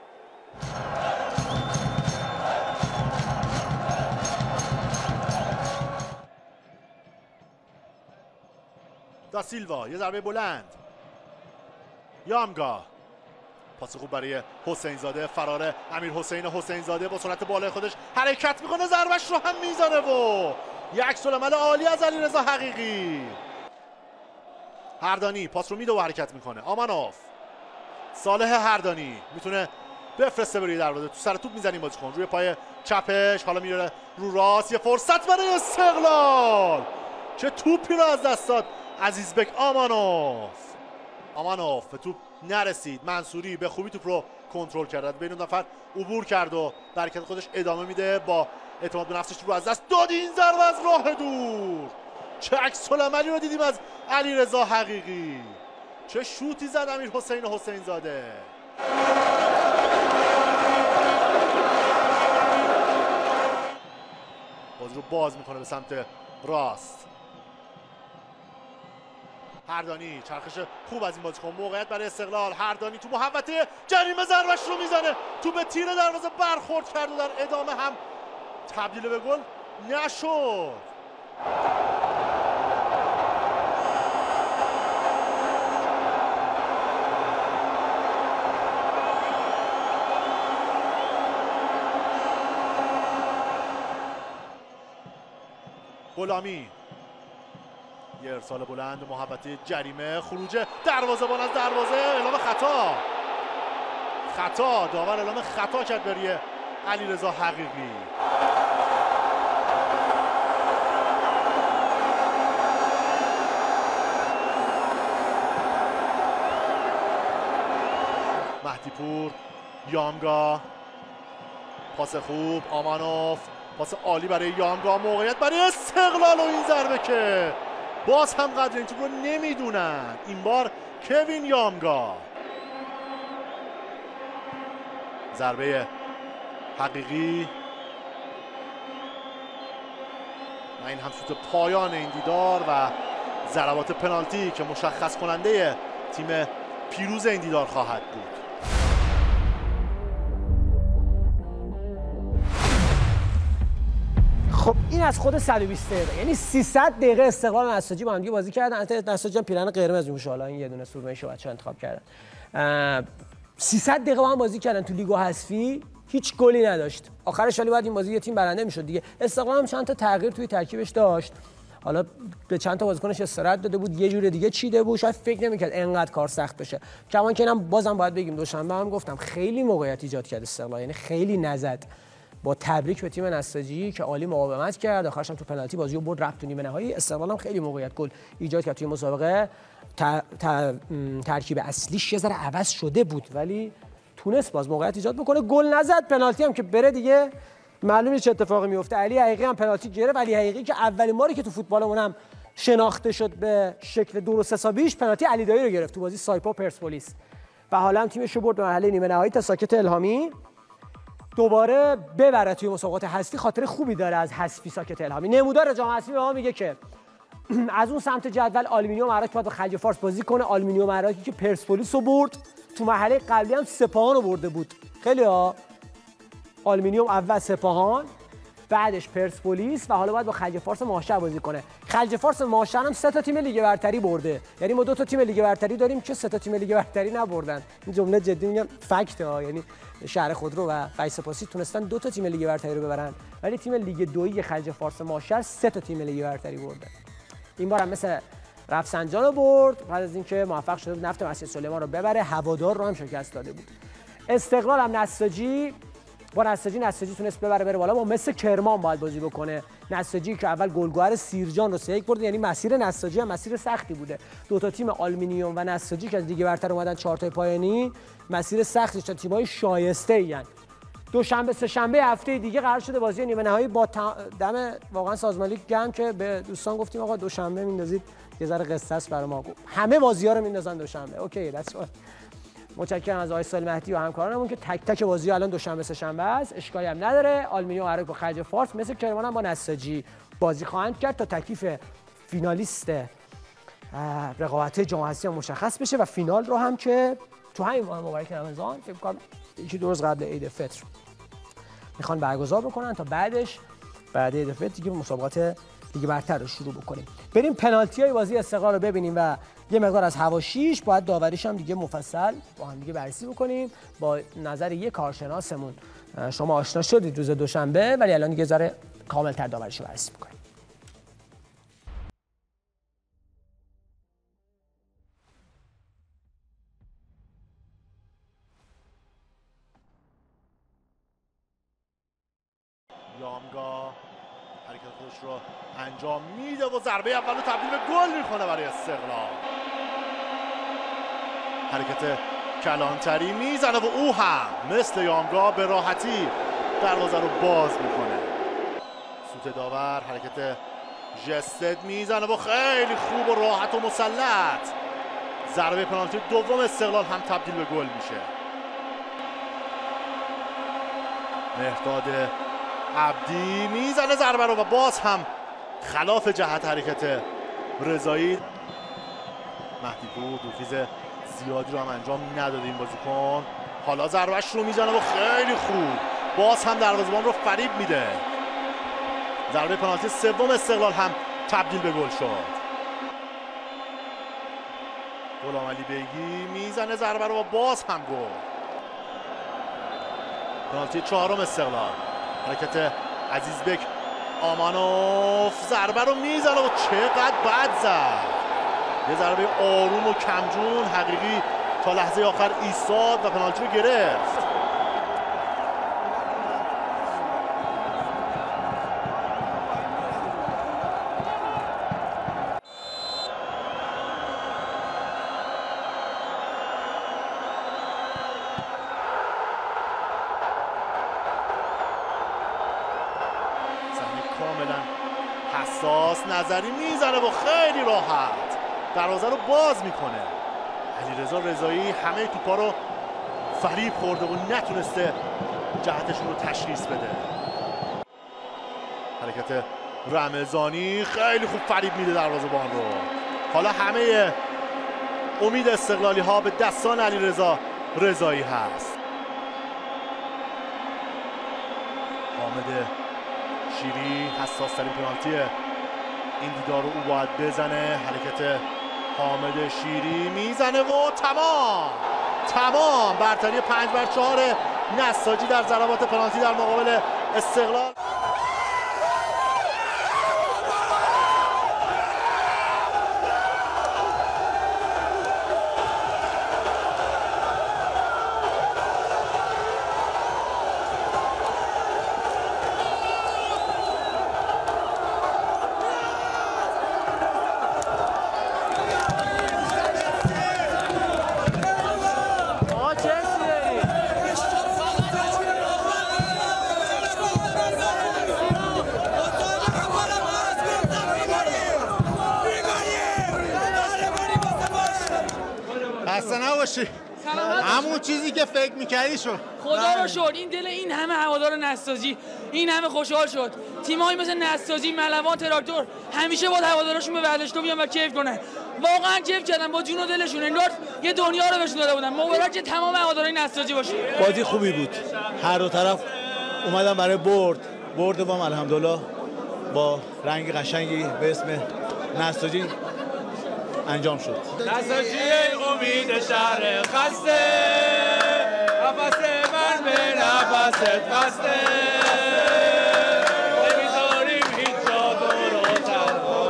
دا سیلوا یه ضربه بلند. یامگا پاس خوب برای حسین‌زاده، فرار امیرحسین حسین‌زاده با سرعت بالای خودش حرکت میکنه، ضربش رو هم میزنه و یک عکس العمل عالی از علیرضا حقیقی. هردانی پاس رو میده و حرکت میکنه. آمانوف، صالح هردانی میتونه بفرسته بروی دروازه، تو سر توپ میزنه بازیکن روی پای چپش، حالا میره رو راست. یه فرصت برای استقلال، چه توپی رو از دست داد عزیزبک آمانوف به توپ نرسید. منصوری به خوبی توپ رو کنترل کرد، بین اون نفر عبور کرد و به حرکت خودش ادامه میده. با اعتماد به نفسش رو از دست داد. این ضربه از راه دور، چه عکس العملی رو دیدیم از علیرضا حقیقی، چه شوتی زد امیرحسین حسین‌زاده. بازی رو باز میکنه به سمت راست. هردانی چرخش خوب از این بازیکن، موقعیت برای استقلال. هردانی تو محوطه جریمه ضربش رو میزنه، تو به تیر دروازه برخورد کرد و در ادامه هم تبدیل به گل نشد. غلامی یه ارسال بلند، محوطه جریمه، خروج دروازه‌بان از دروازه، اعلام خطا، داور اعلام خطا کرد برای علیرضا حقیقی. مهدی پور، یامگا، پاس خوب، آمانوف، پاس عالی برای یامگا، موقعیت برای استقلال و این ضربه که باز هم قدر این توپ رو نمیدونن. این بار کوین یامگا، ضربه حقیقی و این هم شوت پایان این دیدار و ضربات پنالتی که مشخص کننده تیم پیروز این دیدار خواهد بود.
خب این از خود 120 دقیقه، یعنی 300 دقیقه استقلال و نساجی با هم دیگه بازی کردن. البته نساجی هم پیرن قرمز میشه، حالا این یه دونه سرمه‌ایشو بچه‌ها انتخاب کردن. 300 دقیقه با هم بازی کردن تو لیگ حذفی، هیچ گلی نداشت. آخرش ولی بعد این بازی یه تیم برنده میشد دیگه. استقلال هم چند تا تغییر توی ترکیبش داشت. حالا به چند تا بازیکنش استراحت داده بود، یه جور دیگه چیده بود، شاید فکر نمی‌کرد انقدر کار سخت بشه. کمان که اینم بازم باید بگیم دوشنبه هم گفتم خیلی موقعیت ایجاد کرد استقلال، یعنی خیلی نزد. با تبریک به تیم نساجی که عالی مقاومت کرد، آخرش هم تو پنالتی بازی رو برد رفت تو نیمه نهایی. استقلال هم خیلی موقعیت گل ایجاد کرد توی مسابقه. ترکیب اصلیش یه ذره عوض شده بود ولی تونست باز موقعیت ایجاد بکنه، گل نزد. پنالتی هم که بره دیگه معلومه چه اتفاقی میفته. علی حقیقی هم پنالتی گرفت، علی حقیقی که اولین باری که تو فوتبالمون هم شناخته شد به شکل درست حسابیش، پنالتی علی دایی رو گرفت تو بازی سایپا پرسپولیس و حالا هم تیمش رو برد به مرحله نیمه نهایی تا ساکت الهامی دوباره ببره توی مسابقات حذفی. خاطر خوبی داره از حذفی ساکت الهامی. نمودار جام حذفی به ما میگه که از اون سمت جدول آلومینیوم عراق باید با خلیج فارس بازی کنه. آلومینیوم عراقی که پرسپولیس رو برد، تو مرحله قبلی هم سپاهان رو برده بود. خیلی آلومینیوم اول سپاهان، بعدش پرسپولیس و حالا باید با خلیج فارس ماهشهر بازی کنه. خلیج فارس ماهشهر هم 3 تا تیم لیگ برتری برده، یعنی ما 2 تا تیم لیگ برتری داریم که 3 تا تیم لیگ برتری نبردن. این جمله جدی میگم فکت ها، یعنی شهر خودرو و فیسپاسی تونستن 2 تا تیم لیگ برتری رو ببرن ولی تیم لیگ دویی خلیج فارس ماهشهر 3 تا تیم لیگ برتری برده. این بار هم مثل رفسنجان رو برد بعد از اینکه موفق شده بود نفت مسجد سلیمان رو ببره، هوادار رو هم شکست داده بود. استقلال هم نساجی تونست ببره بره بالا، با مثل کرمان باید بازی بکنه. نساجی که اول گلگهر سیرجان رو 3-1 برد، یعنی مسیر نساجی هم مسیر سختی بوده. 2 تا تیم آلومینیوم و نساجی که از لیگ برتر اومدن 4 تا پایانی، مسیر سختی داشتن، تیم‌های شایسته‌این. دوشنبه سه شنبه هفته دیگه قرار شده بازی نیمه نهایی با دم واقعا سازمان لیگ گرم که به دوستان گفتیم آقا دوشنبه میندازید یه ذره قصه است برای ما. همه بازی‌ها رو میندازن دوشنبه. اوکی دتس آل. متشکرم از آقای سالی مهدی و همکارانمون که تک تک بازی‌ها الان دوشنبه سه شنبه است. اشکالی هم نداره. آلومینیوم عراق با خلیج فارس مثل کرمان هم با نساجی بازی خواهند کرد تا تکلیف فینالیست رقابت جام حذفی مشخص بشه و فینال رو هم که تو همین ماه مبارک رمضان فکر کنم یکی 2 روز قبل عید فطر میخوان برگزار بکنن تا بعدش بعد عید فطر دیگه مسابقات لیگ برتر رو شروع بکنیم. بریم پنالتی‌های بازی استقلال رو ببینیم و یه مقدار از هواشیش باید داوریش هم دیگه مفصل با هم دیگه بررسی بکنیم. با نظر یک کارشناسمون شما آشنا شدید روز دوشنبه ولی الان دیگه ذره کامل‌تر داوریش رو بررسی می‌کنیم.
یامگا حرکت خودش رو انجام میده و ضربه اول رو تبدیل به گل میکنه برای استقلال. حرکت کلانتری میزنه و او هم مثل یامگا به راحتی دروازه رو باز میکنه. سوت داور حرکت جستد میزنه و خیلی خوب و راحت و مسلط ضربه پنالتی دوم استقلال هم تبدیل به گل میشه. مهداد عبدی میزنه ضربه رو و باز هم خلاف جهت حرکت رضایی. مهدی پور دوخیز زیادی رو هم انجام نداده این بازیکن. حالا ضربهش رو میزنه و خیلی خوب باز هم دروازه‌بان رو فریب میده. ضربه پنالتی سوم استقلال هم تبدیل به گل شد. غلامعلی بیگی میزنه ضربه رو و باز هم گل. پنالتی چهارم استقلال. حرکت عزیزبک آمانوف ضربه رو میزنه و چقدر بد زد. یه ضربه آروم و کمجون حقیقی تا لحظه آخر ایستاد و پنالتی رو گرفت. حساس نظری میزنه و خیلی راحت دروازه رو باز میکنه. علیرضا رضایی همه توپا رو فریب خورده و نتونسته جهتشون رو تشخیص بده. حرکت رمضانی خیلی خوب فریب میده دروازه‌بان رو. حالا همه امید استقلالی ها به دستان علیرضا رضایی هست. حامد شیری حساس ترین پنالتی این دیدار رو او باید بزنه. حرکت حامد شیری میزنه و تمام برتری 5-4 نساجی در ضربات پنالتی در مقابل استقلال.
خسته نباشی. همون چیزی که فکر می‌کردی شد.
خدا رو شکر این دل این همه هوادار نساجی این همه خوشحال شد. تیمایی مثل نساجی، ملوان، تراکتور همیشه با هوادارشون به ورزشگاه بیان و کیف کنن. واقعا کیف کردن با جون و دلشون. انگار یه دنیا رو بهشون داده بودن. مبارک تمام هوادارهای نساجی باشه.
بازی خوبی بود. هر دو طرف اومدن برای برد وام الحمدلله با رنگ قشنگی به اسم نساجی انجام شد.
نساجی امید شهر خسته نفس من به نفست بسته نمیذاریم هیچ جا دور و تنها.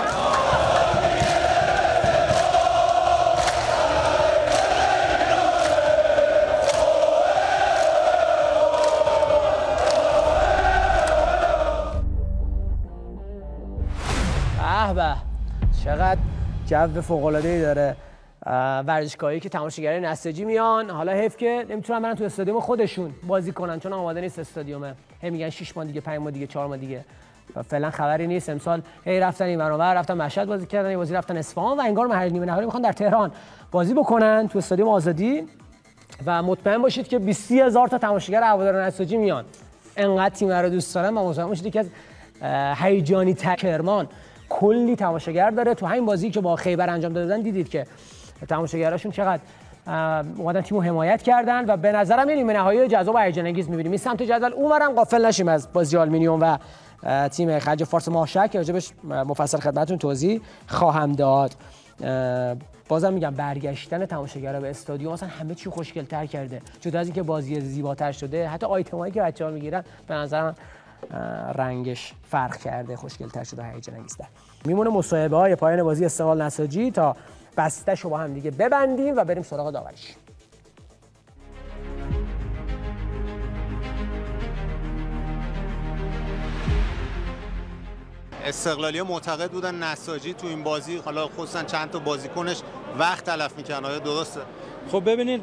به چقدر جو فوق‌العاده‌ای داره ورزشگاهی که تماشاگرای نساجی میان. حالا حیف که نمیتونن برن تو استادیوم خودشون بازی کنن چون آماده نیست استادیومه. میگن 6 ماه دیگه، 5 ماه دیگه، 4 ماه دیگه. فعلا خبری نیست. امسال رفتن این ور اونور، رفتن مشهد بازی کردن، یه بازی رفتن اصفهان و انگار مرحله نیمه نهایی میخوان در تهران بازی بکنن تو استادیوم آزادی. و مطمئن باشید که 20000 تا تماشاگر هوادار نساجی میان. انقدر تیم رو دوست دارن و مطمئن باشید که از هیجانی کرمان کلی تماشاگر داره. تو همین بازی که با خیبر انجام دادن دیدید که تماشاگراشون چقدر اومدن تیمو حمایت کردن و به نظرم این نیمه نهایی جذاب و هیجان انگیز می‌بینیم. این سمت جدول اونورم غافل نشیم از بازی آلومینیوم و تیم خلیج فارس ماهشهر که راجبش مفصل خدمتتون توضیح خواهم داد. بازم میگم برگشتن تماشاگرها به استادیوم اصلا همه چی خوشگل‌تر کرده. جدا از اینکه بازی زیباتر شده، حتی آیتمایی که بچه‌ها میگیرن به نظرم رنگش فرق کرده، خوشگل‌تر شده، هیجان انگیزتر. میمونه مصاحبه‌های پایان بازی استقلال نساجی تا بسته‌شو با هم دیگه ببندیم و بریم سراغ داوریش.
استقلالی‌ها معتقد بودن نساجی تو این بازی حالا خصوصا چند تا بازیکنش وقت تلف می‌کنن. آیا درسته؟
خب ببینید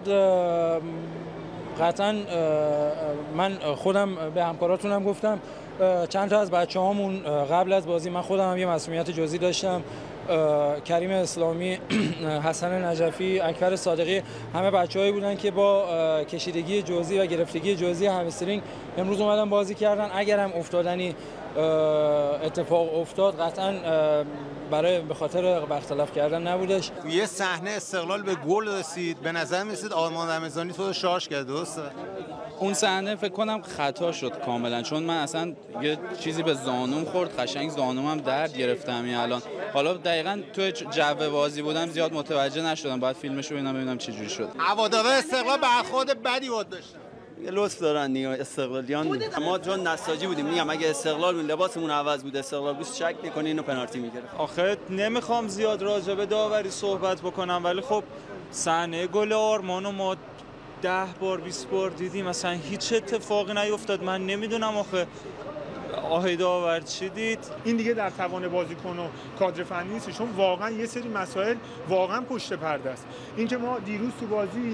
قطعا من خودم به همکاراتونم گفتم چند تا از بچه‌هامون قبل از بازی من خودم هم یه مسئولیت جزئی داشتم. کریم اسلامی، حسن نجفی، اکبر صادقی همه بچه‌هایی بودن که با کشیدگی جزئی و گرفتگی جزئی همسترینگ امروز اومدن بازی کردن. اگر هم افتادنی اتفاق افتاد قطعا به خاطر برخلاف کردن نبودش.
یه صحنه استقلال به گل رسید، به نظر می‌رسید آرمان رمضانی تو رو شارژ کرد، درسته؟
اون صحنه فکر کنم خطا شد کاملا، چون من اصلا یه چیزی به زانوم خورد، قشنگ زانومم درد گرفته همین الان. حالا دقیقاً تو جو بازی بودم زیاد متوجه نشدم، باید فیلمش رو ببینم چه جوری شد.
هوادارا استقلال برخورد بدی بود داشتن.
یه لطف دارن دیگه استقلالیان. ما چون نساجی بودیم، میگم اگه استقلال بود لباسمون عوض بود، استقلال بود شک می‌کنی اینو پنالتی می‌گرفت.
آخه نمیخوام زیاد راجع به داوری صحبت بکنم، ولی خب صحنه گل آرمانو ما 10 بار 20 بار دیدیم، مثلا هیچ اتفاقی نیفتاد. من نمیدونم آخه داور چی دید.
این دیگه در توان بازیکن و کادر فنی نیست، چون واقعا یه سری مسائل واقعا پشت پرده است. اینکه ما دیروز تو بازی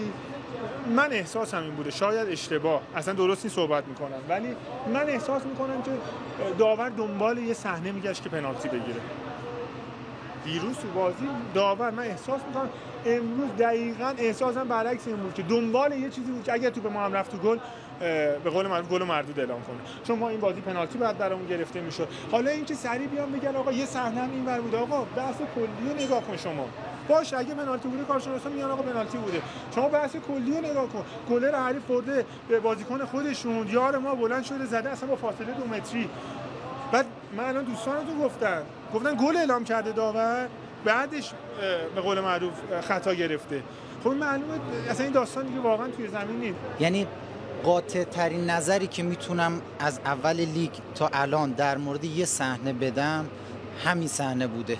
من احساسم این بوده، شاید اشتباه، اصلا درست این صحبت میکنم، ولی من احساس میکنم که داور دنبال یه صحنه میگشت که پنالتی بگیره. دیروز تو بازی داور من احساس میکنم امروز دقیقاً احساسم برعکس این بود که دنبال یه چیزی بود که اگر تو به ما هم رفت تو گل، به قول معروف گل مردود اعلام کنه، چون ما این بازی پنالتی بعد برامون گرفته میشد. حالا اینکه سریع بیان بگن آقا یه صحنه هم اینور بود، آقا بحث کلی رو نگاه کن شما. باشه اگه پنالتی بوده کارشناسا میگن آقا پنالتی بوده، شما بحث کلی رو نگاه کن. گل رو حریف برده به بازیکن خودشون، یار ما بلند شده زده اصلا با فاصله 2 متری. بعد من الان دوستانتون گفتن گل اعلام کرده داور، بعدش به قول معروف خطا گرفته. خب معلومه اصلا این داستان دیگه واقعا توی زمین نیست.
یعنی قاطع ترین نظری که میتونم از اول لیگ تا الان در مورد یه صحنه بدم همین صحنه بوده.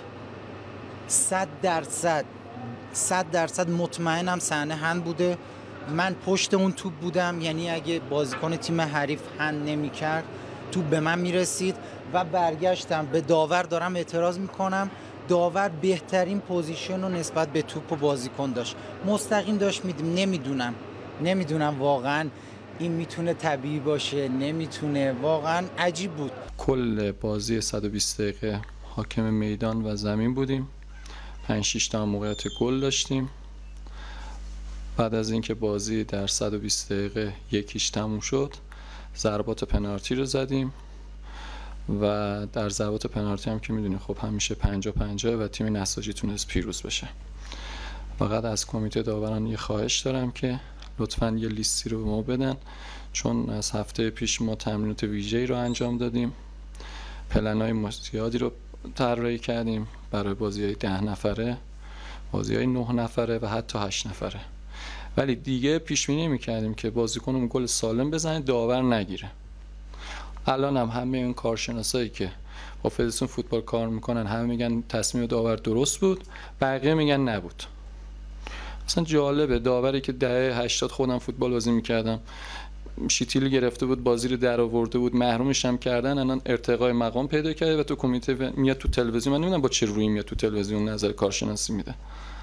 100% مطمئنم صحنه هند بوده. من پشت اون توپ بودم، یعنی اگه بازیکن تیم حریف هند نمی‌کرد توپ به من میرسید و برگشتم به داور دارم اعتراض میکنم. داور بهترین پوزیشن رو نسبت به توپ و بازیکن داشت، مستقیم داشت میدیم. نمیدونم واقعا این میتونه طبیعی باشه، نمیتونه، واقعا عجیب بود.
کل بازی 120 دقیقه حاکم میدان و زمین بودیم، 5-6 تا موقعیت گل داشتیم. بعد از اینکه بازی در 120 دقیقه یکیش تموم شد، ضربات پنالتی رو زدیم و در ضربات پنالتی هم که میدونی خب همیشه 50-50 و تیم نساجی تونست پیروز بشه. فقط از کمیته داوران یه خواهش دارم که لطفاً یه لیستی رو به ما بدن، چون از هفته پیش ما تمرینات ویژه‌ای رو انجام دادیم، پلن‌های زیادی رو طراحی کردیم برای بازی‌های 10 نفره، بازی‌های 9 نفره و حتی 8 نفره، ولی دیگه پیش بینی نمی‌کردیم که بازیکنمون گل سالم بزنه داور نگیره. الان هم همه این کارشناسایی که با فدراسیون فوتبال کار میکنن همه میگن تصمیم داور درست بود، بقیه میگن نبود. اصلا جالبه، داوری که دهه 80 خودم فوتبال بازی میکردم، شیتیل گرفته بود، بازی رو در آورده بود، محرومش هم کردن، الان ارتقای مقام پیدا کرده و تو کمیته میاد تو تلویزیون. من نمیدونم با چه رویی میاد تو تلویزیون نظر کارشناسی میده.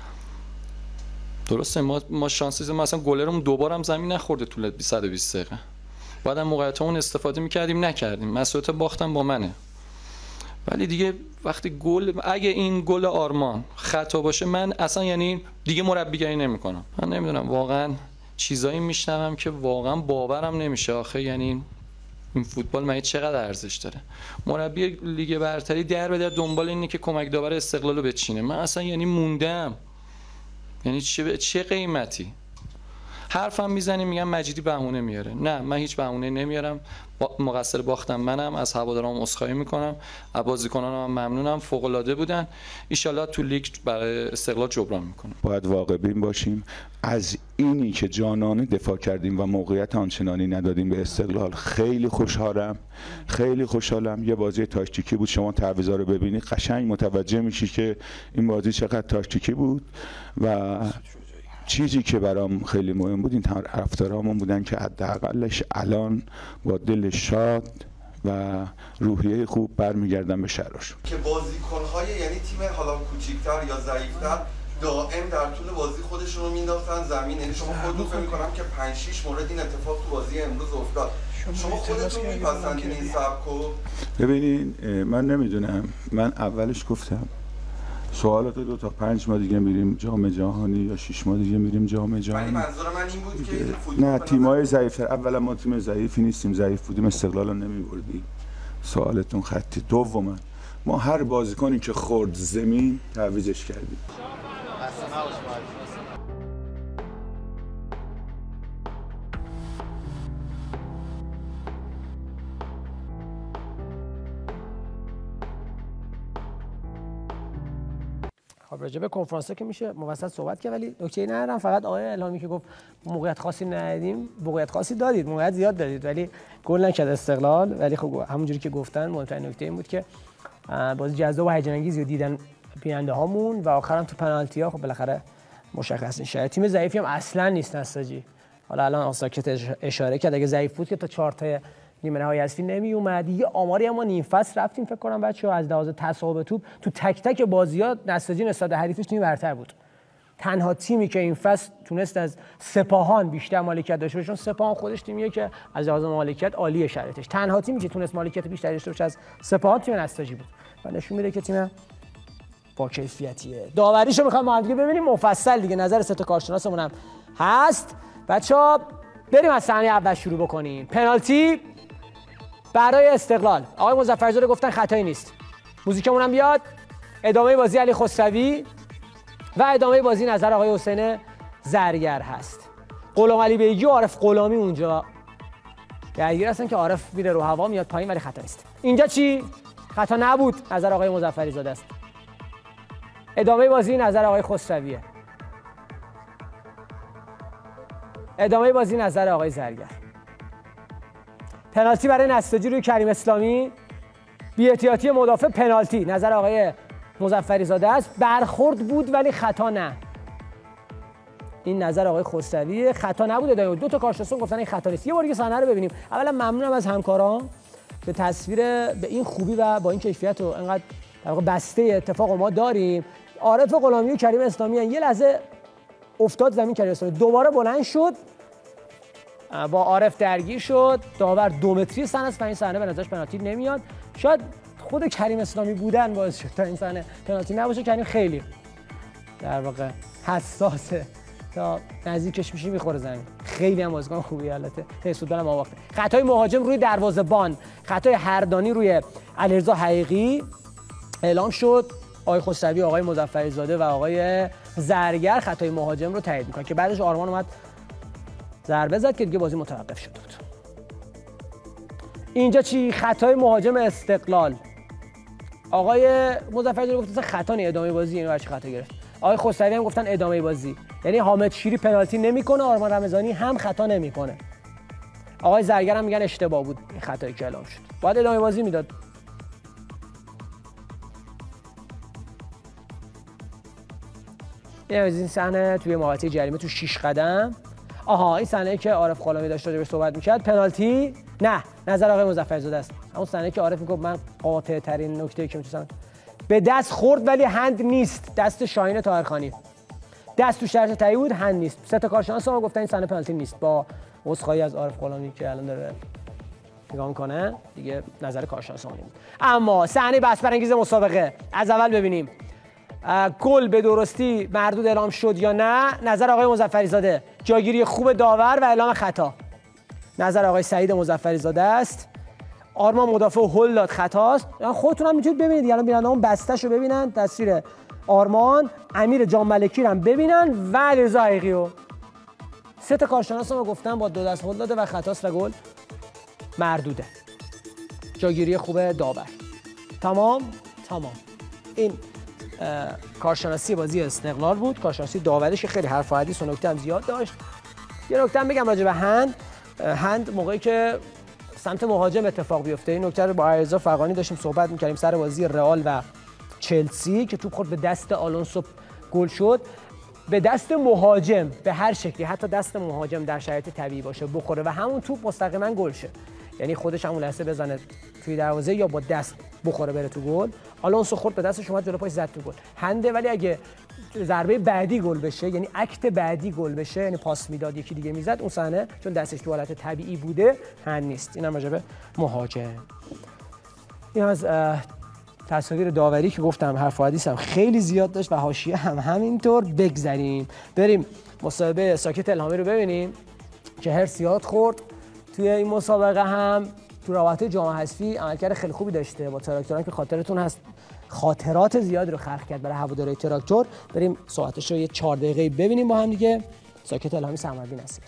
درسته ما شانسی ما اصلا گلرمون دوباره هم زمین نخورده طول 120 دقیقه. بعدم موقعیتمون استفاده میکردیم نکردیم، مسئولیت باختم با منه. ولی دیگه وقتی گل، اگه این گل آرمان خطا باشه من اصلا یعنی دیگه مربیگری نمیکنم. من نمیدونم، واقعا چیزایی میشنوم که واقعا باورم نمیشه. آخه یعنی این فوتبال مگه چقدر ارزش داره؟ مربی لیگ برتری در به در دنبال اینه که کمک داور استقلال رو بچینه. من اصلا یعنی موندم، یعنی چه قیمتی؟ حرفم میزنیم میگم مجیدی بهونه میاره. نه، من هیچ بهونه نمیارم. مقصر باختم منم، از هوادارام عذرخواهی میکنم، از بازیکنانم ممنونم، فوق العاده بودن. ان شاءالله تو لیگ برای استقلال جبران میکنم.
باید واقع بین باشیم. از اینی که جانانه دفاع کردیم و موقعیت آنچنانی ندادیم به استقلال خیلی خوشحالم. یه بازی تاکتیکی بود، شما تعویضا رو ببینید قشنگ متوجه میشی که این بازی چقدر تاکتیکی بود. و چیزی که برام خیلی مهم بود این طرفدارامون بودن که حداقلش الان با دل شاد و روحیه خوب برمیگردن به شهرشون.
که بازیکن‌های یعنی تیم حالا کوچیک‌تر یا ضعیف‌تر دائم در طول بازی خودشون رو مینداختن زمین. یعنی شما خودتون فکر می‌کنم که 5-6 مورد این اتفاق تو بازی امروز افتاد. شما خودتون می‌پسندین این سبکو؟
ببینین من نمیدونم، من اولش گفتم سوالات 2 تا 5 ماه دیگه میریم جام جهانی یا 6 ماه دیگه میریم جام جهانی.
ولی منظور من این بود که فوتبال
نه، تیم‌های ضعیف‌تر. اولا ما تیم ضعیفی نیستیم، ضعیف بودیم استقلال رو نمی‌بردیم. سوالتون خطی. دوما ما هر بازیکنی که خورد زمین تعویضش کردیم.
خب راجع به کنفرانس که میشه موسط صحبت کرد، ولی نکته‌ای ندارم. فقط آقای الهامی که گفت موقعیت خاصی ندادیم، موقعیت خاصی دادید، موقعیت زیاد دادید ولی گل نکرد استقلال. ولی خب همونجوری که گفتن مهمترین نکته این بود که بازی جذاب و هیجان انگیزی دیدن بیننده هامون و آخرام تو پنالتی ها خب بالاخره مشخص میشه. تیم ضعیفی هم اصلا نیست نساجی. حالا الان آساکت اشاره کرد اگه ضعیف بود که تا 4 تا نیمه نهایی حذفی نمی اومد. یه آماری ما نیم فصل رفتیم فکر کنم بچه‌ها از لحاظ تصاحب توپ تو تک تک بازی‌ها نساجی نسبت به حریفش تیم برتر بود. تنها تیمی که این فصل تونست از سپاهان بیشتر مالکیت داشته باشه، چون سپاهان خودش تیمیه که از لحاظ مالکیت عالیه شرایطش. تنها تیمی که تونست مالکیت بیشتری داشته باشه از سپاهان تیم نساجی بود و نشون میده که تیم با کیفیتیه. داوریشو میخوام با هم دیگه ببینیم مفصل دیگه، نظر سه تا کارشناسمون هم هست. بچه‌ها بریم از صحنه اول شروع بکنیم. پنالتی برای استقلال. آقای مظفرزاده گفتن خطایی نیست. موزیکمون هم بیاد. ادامه بازی علی خسروی و ادامه بازی نظر آقای حسین زرگر هست. غلام علی بیگی و عارف غلامی اونجا درگیر هستن که عارف میره رو هوا میاد پایین ولی خطا نیست. اینجا چی؟ خطا نبود، نظر آقای مظفرزاده است. ادامه بازی نظر آقای خسرویه. ادامه بازی نظر آقای زرگر. پنالتی برای نساجی روی کریم اسلامی. بی‌احتیاطی مدافع پنالتی نظر آقای مظفرزاده است. برخورد بود ولی خطا نه. این نظر آقای خسروی. خطا نبود. ادامه دو تا کارشناس گفتن این خطا نیست. یه بار دیگه صحنه رو ببینیم. اولا ممنونم از همکارام به تصویر به این خوبی و با این کیفیت و انقدر در واقع بسته اتفاق ما داریم. عارف غلامی و کریم اسلامی یه لحظه افتاد زمین، کریم اسلامی دوباره بلند شد با عارف درگیر شد. داور 2 متری صحنه است و این صحنه به نظرش پنالتی نمیاد. شاید خود کریم اسلامی بودن باعث شد تا این صحنه پنالتی نباشه. کریم خیلی در واقع حساسه، تا نزدیکش میشه میخوره زمین. خیلی هم بازیکن خوبیه. البته تیسودان هم آوخته. خطای مهاجم روی دروازه‌بان، خطای هردانی روی علیرضا حقیقی اعلام شد. آقای خسروی، آقای مظفرزاده و آقای زرگر خطای مهاجم رو تایید میکنن که بعدش آرمان اومد ضربه زد که دیگه بازی متوقف شده بود. اینجا چی؟ خطای مهاجم استقلال. آقای مظفرزاده گفت خطا نه، ادامه بازی. اینو برای چی خطا گرفت؟ آقای خسروی هم گفتن ادامه بازی. یعنی حامد شیری پنالتی نمیکنه، آرمان رمضانی هم خطا نمیکنه. آقای زرگر هم میگن اشتباه بود این خطایی که اعلام شد. باید ادامه بازی میداد. این صحنه توی محوطه جریمه تو 6 قدم. آها این صحنه که عارف غلامی داشت راجعش صحبت می‌کرد. پنالتی نه، نظر آقای مظفرزاده است. همون صحنه که عارف میگفت من قاطع ترین نکته‌ای که می‌تونم به دست خورد ولی هند نیست. دست شاهین طاهرخانی. دست تو شرط تایی بود، هند نیست. سه تا کارشناس ما گفتن این صحنه پنالتی نیست. با عذرخواهی از عارف غلامی که الان داره نگاه می‌کنه دیگه، نظر کارشناسا بود. اما صحنه بحث برانگیز مسابقه از اول ببینیم. گل به درستی مردود اعلام شد یا نه؟ نظر آقای مظفرزاده. جاگیری خوب داور و اعلام خطا نظر آقای سعید مظفرزاده است. آرمان مدافع هول داد، خطاست. خودتون هم میتونید ببینید، الان بیننده‌ها بسته‌شو ببینن، تصویر آرمان، امیر جان ملکی رو هم ببینن و علیرضا حقیقی رو. سه تا کارشناس ما گفتن با 2 دست هول داده و خطاست و گل مردوده. جاگیری خوب داور. تمام. این کارشناسی بازی استقلال بود. کارشناسی داوریش خیلی حرف و حدیث و نکته هم زیاد داشت. یه نکته هم بگم راجع به هند موقعی که سمت مهاجم اتفاق بیفته، این نکته رو با علیرضا فغانی داشتیم صحبت می‌کردیم سر بازی رئال و چلسی که توپ خورد به دست آلونسو گل شد. به دست مهاجم به هر شکلی، حتی دست مهاجم در شرایط طبیعی باشه بخوره و همون توپ مستقیما گل شه، یعنی خودش همون لحظه بزنه توی دروازه یا با دست بخوره بره تو گل. آلونسو خورد به دستش اومد جلو پاش زد تو گل. هنده ولی اگه ضربه بعدی گل بشه، یعنی اکت بعدی گل بشه، یعنی پاس میداد یکی دیگه میزد، اون صحنه چون دستش تو حالت طبیعی بوده هند نیست. اینم راجع به مهاجم. این از تصاویر داوری که گفتم حرف و حدیث هم خیلی زیاد داشت و حاشیه هم همینطور. بگذریم بریم مسابقه ساکت الهامی رو ببینیم که هرس یاد خورد توی این مسابقه. هم تو رابطه جام حذفی عملکرد خیلی خوبی داشته با تراکتوران که خاطرتون هست خاطرات زیادی رو خلق کرد برای هواداری تراکتور. بریم صحبتش رو یه 4 دقیقه ببینیم با هم دیگه. ساکت الهامی، سرمربی نصیر.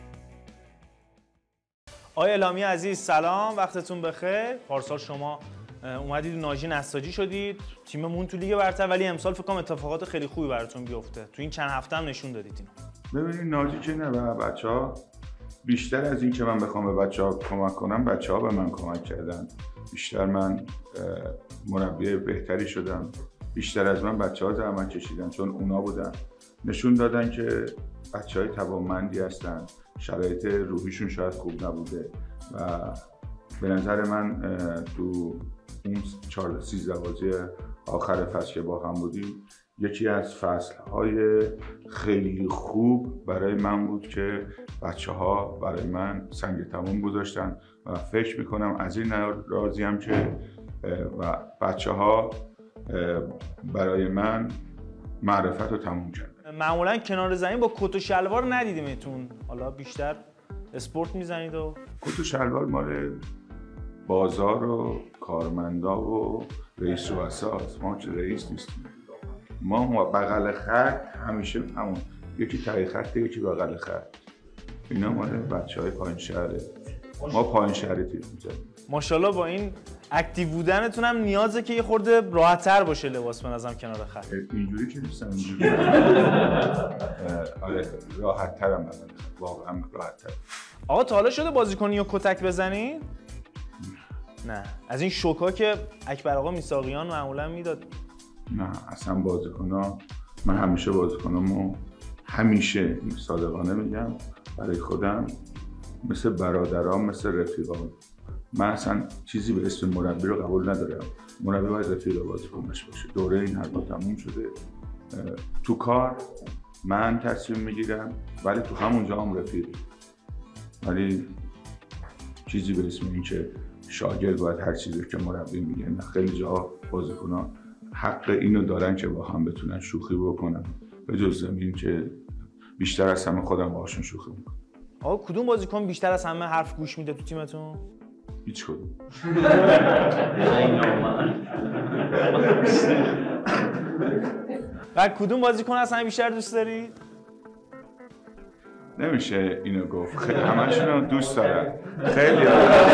آقای الهامی عزیز سلام، وقتتون بخیر. پارسال شما اومدید ناجی نساجی شدید، تیممون تو لیگ برتر، ولی امسال فکر کنم اتفاقات خیلی خوبی براتون بیفته. تو این چند هفته هم نشون دادید اینو.
ببینید ناجی که نه و بچه‌ها بیشتر از این که من بخوام به بچه‌ها کمک کنم، بچه‌ها به من کمک کردن. بیشتر من مربی بهتری شدم. بیشتر از من بچه‌ها زحمت کشیدن، چون اونا بودن نشون دادن که بچه‌های توانمندی هستن. شرایط روحیشون شاید خوب نبوده و به نظر من تو اون 13 بازی آخر فصل که با هم بودیم یکی از فصل‌های خیلی خوب برای من بود که بچه‌ها برای من سنگ تموم گذاشتن و فکر می‌کنم از این راضیم که و بچه‌ها برای من معرفت رو تموم کردن.
معمولا کنار زمین با کت و شلوار ندیدیمتون، حالا بیشتر اسپورت میزنید و
کت و شلوار مال بازار و کارمندا و رئیس و اساس، ما که رئیس نیستیم. ما بغل خط همیشه همون یکی تای خط یکی بغل خط. اینا مال بچهای پایین شهره، ما پایین شهری تیر میزنیم.
ماشاءالله با این اکتیو بودنتون هم نیازه که یه خورده راحت‌تر باشه لباس به نظرم کنار خط.
اینجوری که نیستم، اینجوری آره راحت‌ترم، واقعا راحت‌تر.
آقا تا حالا شده بازیکنی و کتک بزنی؟ نه. از این شوکا که اکبر آقا میثاقیان معمولا میداد؟
نه اصلا بازیکن‌ها، من همیشه بازیکنامو همیشه صادقانه میگم برای خودم مثل برادرام، مثل رفیقام. من اصلا چیزی به اسم مربی رو قبول ندارم. مربی باید رفیق بازیکنش باشه. دوره این حرفا تموم شده. تو کار من تصمیم میگیرم ولی تو همونجا هم رفیق. ولی چیزی به اسم این که شاگرد باید هر چیزی که مربی میگه، نه. خیلی جاها بازیکن‌ها حق اینو دارن که با هم بتونن شوخی بکنن، به جز زمین که بیشتر از همه خودم باهاشون شوخی میکنم.
آقا کدوم بازیکن بیشتر از همه حرف گوش میده تو تیمتون؟
هیچ کدوم.
و کدوم بازیکن از همه بیشتر دوست داری؟
نمیشه اینو گفت. خیلی همشون رو دوست دارم. خیلی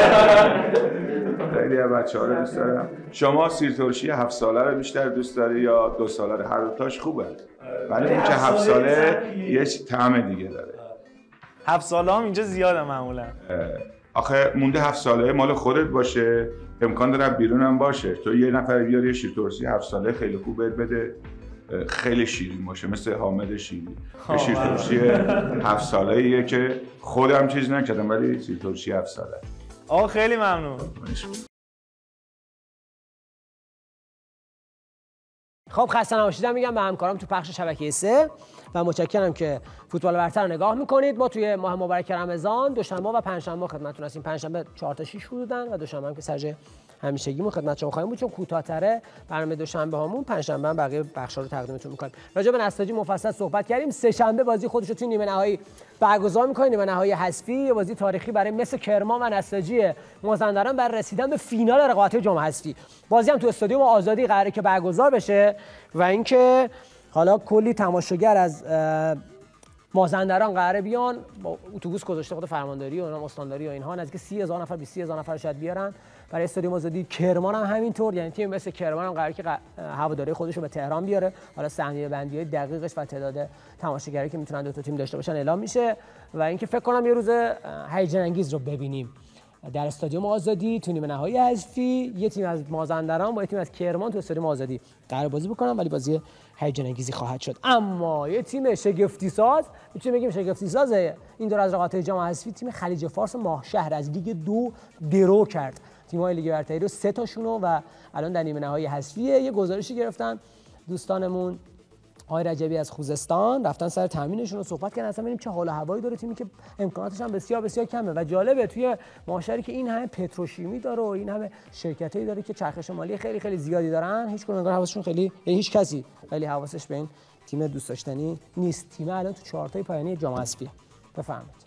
از بچه‌ها رو دوست دارم. شما سیرترشی 7 ساله رو بیشتر دوست داری یا 2 ساله رو؟ هر دو تاش خوبه. ولی اون که 7 ساله یه طعم دیگه داره.
7 ساله هم اینجا زیاده معمولا.
آخه مونده 7 ساله مال خودت باشه، امکان داره بیرون هم باشه. تو یه نفر بیاری یه شیرترشی 7 ساله خیلی خوب بده، خیلی شیرین باشه، مثل حامد شیری. یه شیرترشی 7 ساله‌ایه که خودم چیز نکردم ولی شیرترشی 7 ساله.
آقا خیلی ممنون.
خب خسته نباشید میگم به همکارام تو پخش شبکه 3 و متشکرم که فوتبال برتر رو نگاه میکنید. ما توی ماه مبارک رمضان دوشنبه و پنجشنبه خدمتتون هستیم. پنجشنبه 4 تا 6 حدوداً و دوشنبه هم که سرج همیشگیمون خدمت شما خواهیم بود، چون کوتاه‌تره برنامه دوشنبه هامون. پنجشنبه هم بقیه بخشا رو تقدیمتون می‌کنیم. راجع به نساجی مفصل صحبت کردیم. سه شنبه بازی خودش رو توی نیمه نهایی برگزار می‌کنه، نیمه نهایی حذفی، یه بازی تاریخی برای مثل کرمان و نساجی مازندران برای رسیدن به فینال رقابت‌های جام حذفی. بازی هم تو استادیوم آزادی قراره که برگزار بشه و اینکه حالا کلی تماشاگر از مازندران قراره بیان، با اتوبوس گذاشته خود فرمانداری و اونم استانداری و اینها، نزدیک 30000 نفر 20000 نفر شاید بیارن برای استادیوم آزادی. کرمان هم همینطور، یعنی تیم مثل کرمان هم قراره که هواداری خودش رو به تهران بیاره. حالا سهمیه بندی‌های دقیقش و تعداد تماشاگری که میتونن دو تا تیم داشته باشن اعلام میشه و اینکه فکر کنم یه روز هیجان انگیز رو ببینیم در استادیوم آزادی تو نیمه نهایی حذفی. یه تیم از مازندران با یه تیم از کرمان تو استادیوم آزادی قرار بازی بکنن، ولی بازی هیجان انگیزی خواهد شد. اما یه تیم شگفتی ساز، میتونیم بگیم شگفتی ساز این دور از رقابت‌های جام حذفی، تیم خلیج فارس ماهشهر از لیگ 2 درو کرد تیم‌های لیگ برتری رو، 3 تاشونو و الان در نیمه نهایی حذفیه. یه گزارشی گرفتن دوستانمون آقای رجبی از خوزستان، رفتن سر تامینشون رو صحبت کردن، اصلا ببینیم چه حال و هوایی داره تیمی که امکاناتش هم بسیار بسیار کمه و جالبه توی ماهشهری که این همه پتروشیمی داره و این همه شرکتایی داره که چرخش مالی خیلی خیلی زیادی دارن، هیچ کدوم انگار حواسشون خیلی، یعنی هیچ کسی خیلی حواسش به این تیم دوست داشتنی نیست. تیم الان تو 4 تای پایانی جام حذفی. بفرمایید.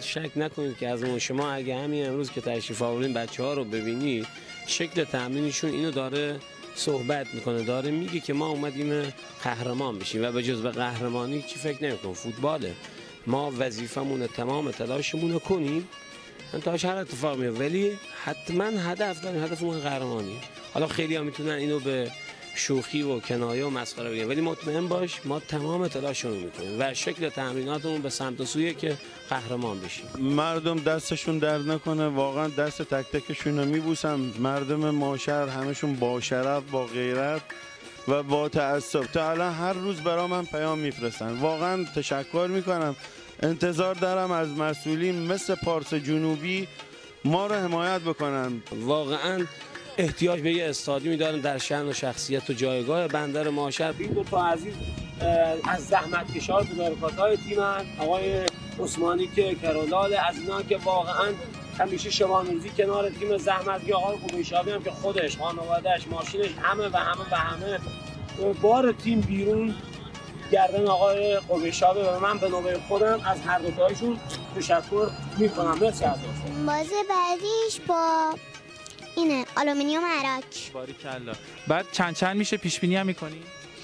شک نکنید که از شما اگه همین امروز که تشریف آوردین بچه‌ها رو ببینید، شکل تمرینشون اینو داره صحبت میکنه، داره میگه که ما اومدیم قهرمان بشیم و به جز به قهرمانی چی فکر نمیکنم. فوتباله، ما وظیفمون تمام تلاشمون رو کنیم تا هر اتفاق میفته، ولی حتما هدف داریم، هدفمون قهرمانی. حالا خیلی ها میتونن اینو به شوخی و کنایه و مسخره بگن، ولی مطمئن باش ما تمام تلاشمون میکنیم و شکل تمریناتمون به سمت و سویه که قهرمان بشیم.
مردم دستشون درد نکنه، واقعا دست تک تکشون رو میبوسم. مردم ماشهر همشون با شرف، با غیرت و با تعصب تا الان هر روز برا من پیام میفرستن. واقعا تشکر میکنم. انتظار دارم از مسئولین مثل پارس جنوبی ما رو حمایت بکنن.
واقعا احتیاج به یه استادیومی دارن در شأن و شخصیت و جایگاه بندر ماشهر. این دو تا عزیز از زحمتکشان تدارکات‌های تیمن، آقای عثمانی که کرولال، از اینا که واقعا همیشه شبانه‌روزی کنار تیم زحمتگی، آقای قبیشابی هم که خودش، خانواده‌اش، ماشینش، همه بار تیم بیرون گردن آقای قبیشابی و من به نوبه خودم از هر دو تایشون تشکر میکنم. مرسی از دوستان.
بازی بعدیش با اینه آلومینیوم عراق.
باریکلا. بعد چند میشه پیش بینی هم می‌کنی؟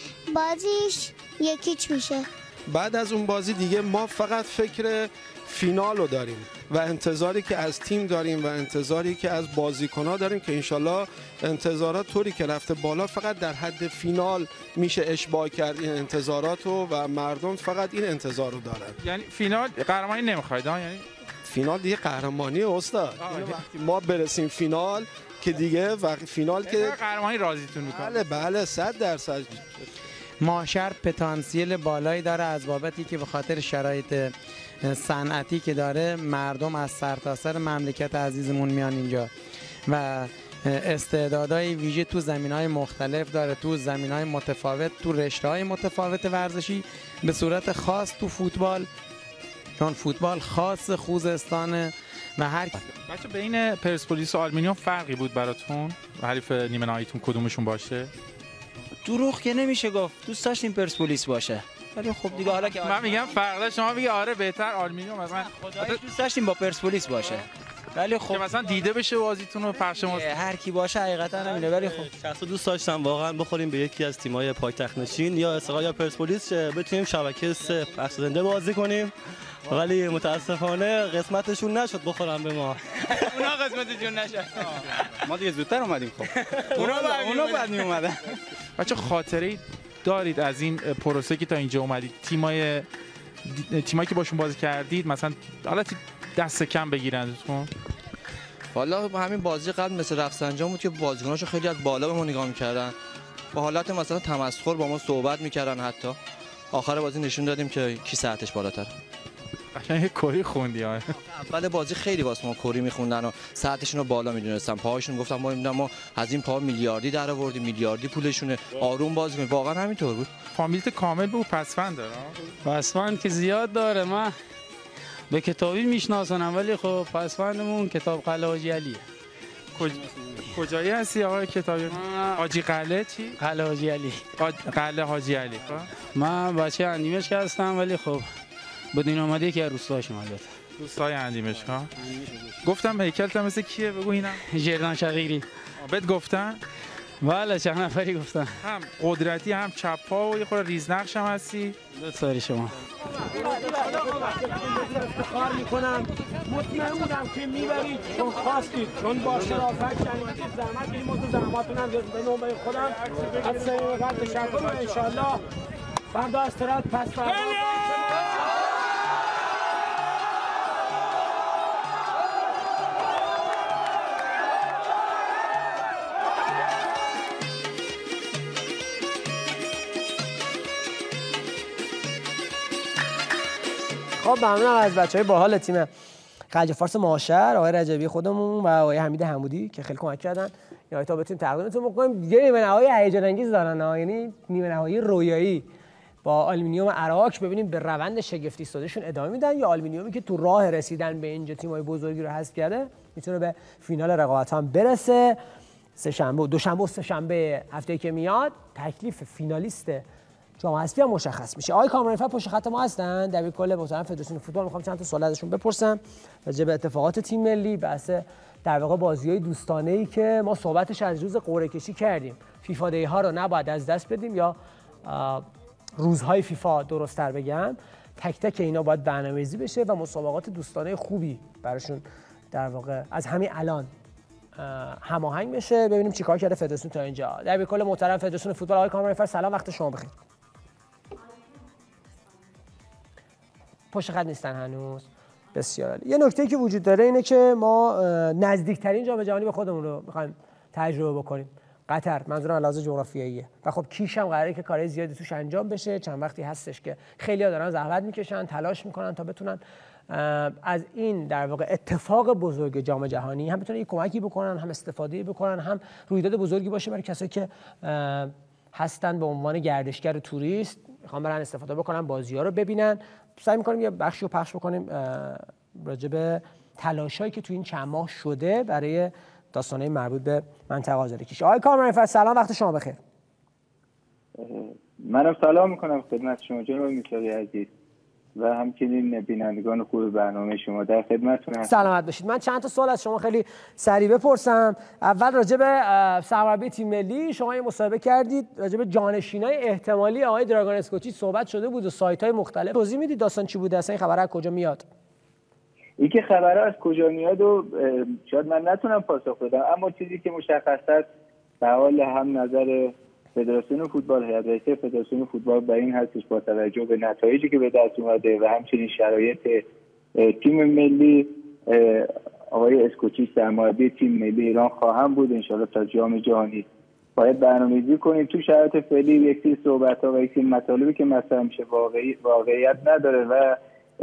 بازیش 1-0 میشه.
بعد از اون بازی دیگه ما فقط فکر فینال رو داریم و انتظاری که از تیم داریم و انتظاری که از بازیکن‌ها داریم که انشالله انتظارات طوری که رفته بالا فقط در حد فینال میشه اشباع کرد این انتظارات رو و مردم فقط این انتظار رو دارن.
یعنی فینال قهرمانی نمیخواید ها؟ یعنی
فینال دیگه قهرمانی استاد. وقتی ما برسیم فینال که دیگه فینال که
قهرمانی راضیتون میکنه.
بله 100%.
ماشهر پتانسیل بالایی داره از بابتی که به خاطر شرایط صنعتی که داره مردم از سرتاسر مملکت عزیزمون میان اینجا و استعدادهای ویژه تو زمینهای مختلف داره، تو زمینهای متفاوت، تو رشته‌های متفاوت ورزشی، به صورت خاص تو فوتبال، چون فوتبال خاص خوزستانه و هر
بچه بین پرسپولیس و آلومینیوم فرقی بود براتون؟ حریف نیمه نهاییتون کدومشون باشه؟
دروغ که نمیشه گفت، دوست داشتیم پرسپولیس باشه، ولی خب دیگه حالا که
من میگم فرق، شما میگی آره بهتر آلومینیوم، مثلا
دوست داشتیم با پرسپولیس باشه، ولی خب
مثلا دیده بشه بازیتون رو پخش
هر کی باشه حقیقتا همینه، ولی خب
شخصا دوست داشتم واقعا بخوریم به یکی از تیم‌های پایتخت نشین یا استقلال یا پرسپولیس بتونیم شبکه 3 پخش زنده بازی کنیم، ولی متاسفانه قسمتشون نشد بخورم به ما.
اونا قسمتشون نشد.
ما دیگه زودتر اومدیم. خب
اونا بعد می اومدن.
بچه خاطره‌ای دارید از این پروسه که تا اینجا اومدید؟ تیمایی که باشون بازی کردید مثلا حالت دست کم بگیرندتون؟
والا همین بازی قبل مثل رفسنجان بود که بازیکناشو خیلی از بالا به ما نگاه می‌کردن، با حالت مثلا تمسخر با ما صحبت می‌کردن، حتی آخر بازی نشون دادیم که کی سطحش بالاتر.
قشنگ یه کوری خوندی ها.
اول بازی خیلی واسه ما کوری می‌خوندن و سطحشون رو بالا می‌دونستن، پاهاشون گفتم ما از این پا میلیاردی در آوردیم، میلیاردی پولشونه، آروم بازی کنید. واقعا همینطور بود.
فامیلیت کامل بود، پسفند داره.
پسفند که زیاد داره، من به کتابی میشناسنم ولی خب پسفندمون کتاب قلعه حاجی علیه.
کجایی هستی آقای کتابی؟ حاجی قلعه چی؟
قلعه حاجی علی.
قلعه حاجی علی.
من بچه اندیمشک هستم ولی خب بدین اومده که روستاشم البته.
روستای اندیمشک ها؟ گفتم هیکلت مثل کیه بگو اینم.
جردن شقیری.
بهت گفتن؟
بله چند نفری گفتن.
هم قدرتی هم چپ پا و یه خورده ریزنقش هم هستی.
دوست داری شما.
افتخار میکنم، مطمئن بودم که میبرید چون خواستید، چون با شرافت جنگید، زحمت این موضوع زحماتون هم به نوبه خودم از سریع تشکر و انشالله فردا استراحت پس فردا خب ممنونم از بچهای باحال تیم خلیج فارس ماشهر، آقای رجبی خودمون و آقای حمید حمودی که خیلی کمک کردن یا تا بتونیم تقدیمتون بکنیم. دیگه نیمه نهایی هیجان انگیز دارن، یعنی نیمه نهایی رویایی با آلومینیوم عراق. ببینیم به روند شگفتی استادشون ادامه میدن یا آلومینیومی که تو راه رسیدن به اینجا تیم‌های بزرگی رو حذف کرده میتونه به فینال رقابت هم برسه. دوشنبه و سه‌شنبه هفته که میاد تکلیف فینالیست جام حذفی هم مشخص میشه. آقای کامرانفر پشت خط ما هستن، دبیرکل محترم فدراسیون فوتبال. میخوام چند تا سوال ازشون بپرسم راجع به اتفاقات تیم ملی، بحث در واقع بازی‌های دوستانه‌ای که ما صحبتش از روز قرعه کشی کردیم. فیفا دی ها رو نباید از دست بدیم، یا روزهای فیفا درست‌تر بگم، تک تک اینا باید برنامه‌ریزی بشه و مسابقات دوستانه خوبی براشون در واقع از همین الان هماهنگ بشه. ببینیم چیکار کرده فدراسیون تا اینجا. دبیرکل محترم فدراسیون فوتبال آقای کامرانفر، سلام، وقت شما بخیر. پشت خط نیستن هنوز. بسیار عالی. یه نکته که وجود داره اینه که ما نزدیکترین جام جهانی به خودمون رو می‌خوایم تجربه بکنیم. قطر، منظورم لحاظ جغرافیاییه. و خب کیش هم قراره که کارهای زیادی توش انجام بشه. چند وقتی هستش که خیلی‌ها دارن زحمت میکشن، تلاش میکنن تا بتونن از این در واقع اتفاق بزرگ جام جهانی هم بتونن یک کمکی بکنن، هم استفاده بکنن، هم رویداد بزرگی باشه برای کسایی که هستن به عنوان گردشگر و توریست میخوان برن استفاده بکنن، بازی‌ها رو ببینن. سعی می‌کنیم یه بخشی رو پخش بکنیم راجع به تلاشایی که تو این چند ماه شده برای داستان‌های مربوط به منطقه آذری کیش. آقای کامرانفر سلام، وقت شما بخیر.
منم سلام میکنم خدمت شما جناب میرزایی عزیز و همچنین بینندگان خوب برنامه شما، در خدمتتون هستم.
سلامت باشید. من چند تا سوال از شما خیلی سریع بپرسم. اول راجع به سرمربی تیم ملی، شما یه مصاحبه کردید راجع به جانشینای احتمالی آقای دراگان اسکوچی صحبت شده بود و سایت‌های مختلف. توضیح میدید داستان چی بوده؟ اصلا این خبر از کجا میاد؟
این که خبرها از کجا میاد و شاید من نتونم پاسخ بدم، اما چیزی که مشخص است به حال هم نظر فدراسیون فوتبال، هیئت رئیسه فدراسیون فوتبال بر این هستش با توجه به نتایجی که به دست اومده و همچنین شرایط تیم ملی، آقای اسکوچی سرمربی تیم ملی ایران خواهم بود انشاءالله تا جام جهانی. باید برنامه‌ریزی کنیم. تو شرایط فعلی یک سری صحبت‌ها و یک سری مطالبی که مطرح میشه واقعیت نداره و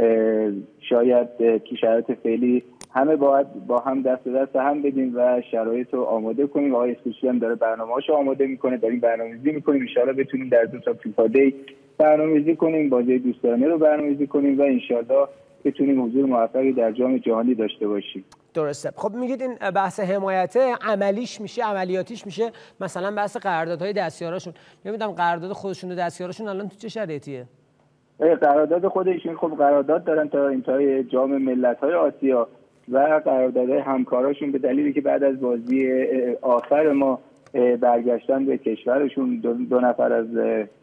شاید تو شرایط فعلی همه باید با هم دست به دست هم بدیم و شرایط رو آماده کنیم. آقای اسکوچی هم داره برنامه‌هاشو آماده میکنه، داریم برنامه‌ریزی میکنیم، ان شاءالله بتونیم در دو تا فیفا دی برنامه‌ریزی کنیم، بازی دوستانه رو برنامه‌ریزی کنیم و ان شاءالله بتونیم حضور موفقی در جام جهانی داشته باشیم.
درسته. خب میگید این بحث حمایته عملیش میشه، عملیاتیش میشه، مثلا بحث قراردادهای دستیاراشون. نمیدونم قرارداد خودشون و دستیاراشون الان تو چه شرایطیه؟
قرارداد خودشون خب قرارداد دارن تا انتهای جام ملت‌های آسیا و قراردادهای همکاراشون به دلیلی که بعد از بازی آخر ما برگشتن به کشورشون دو نفر از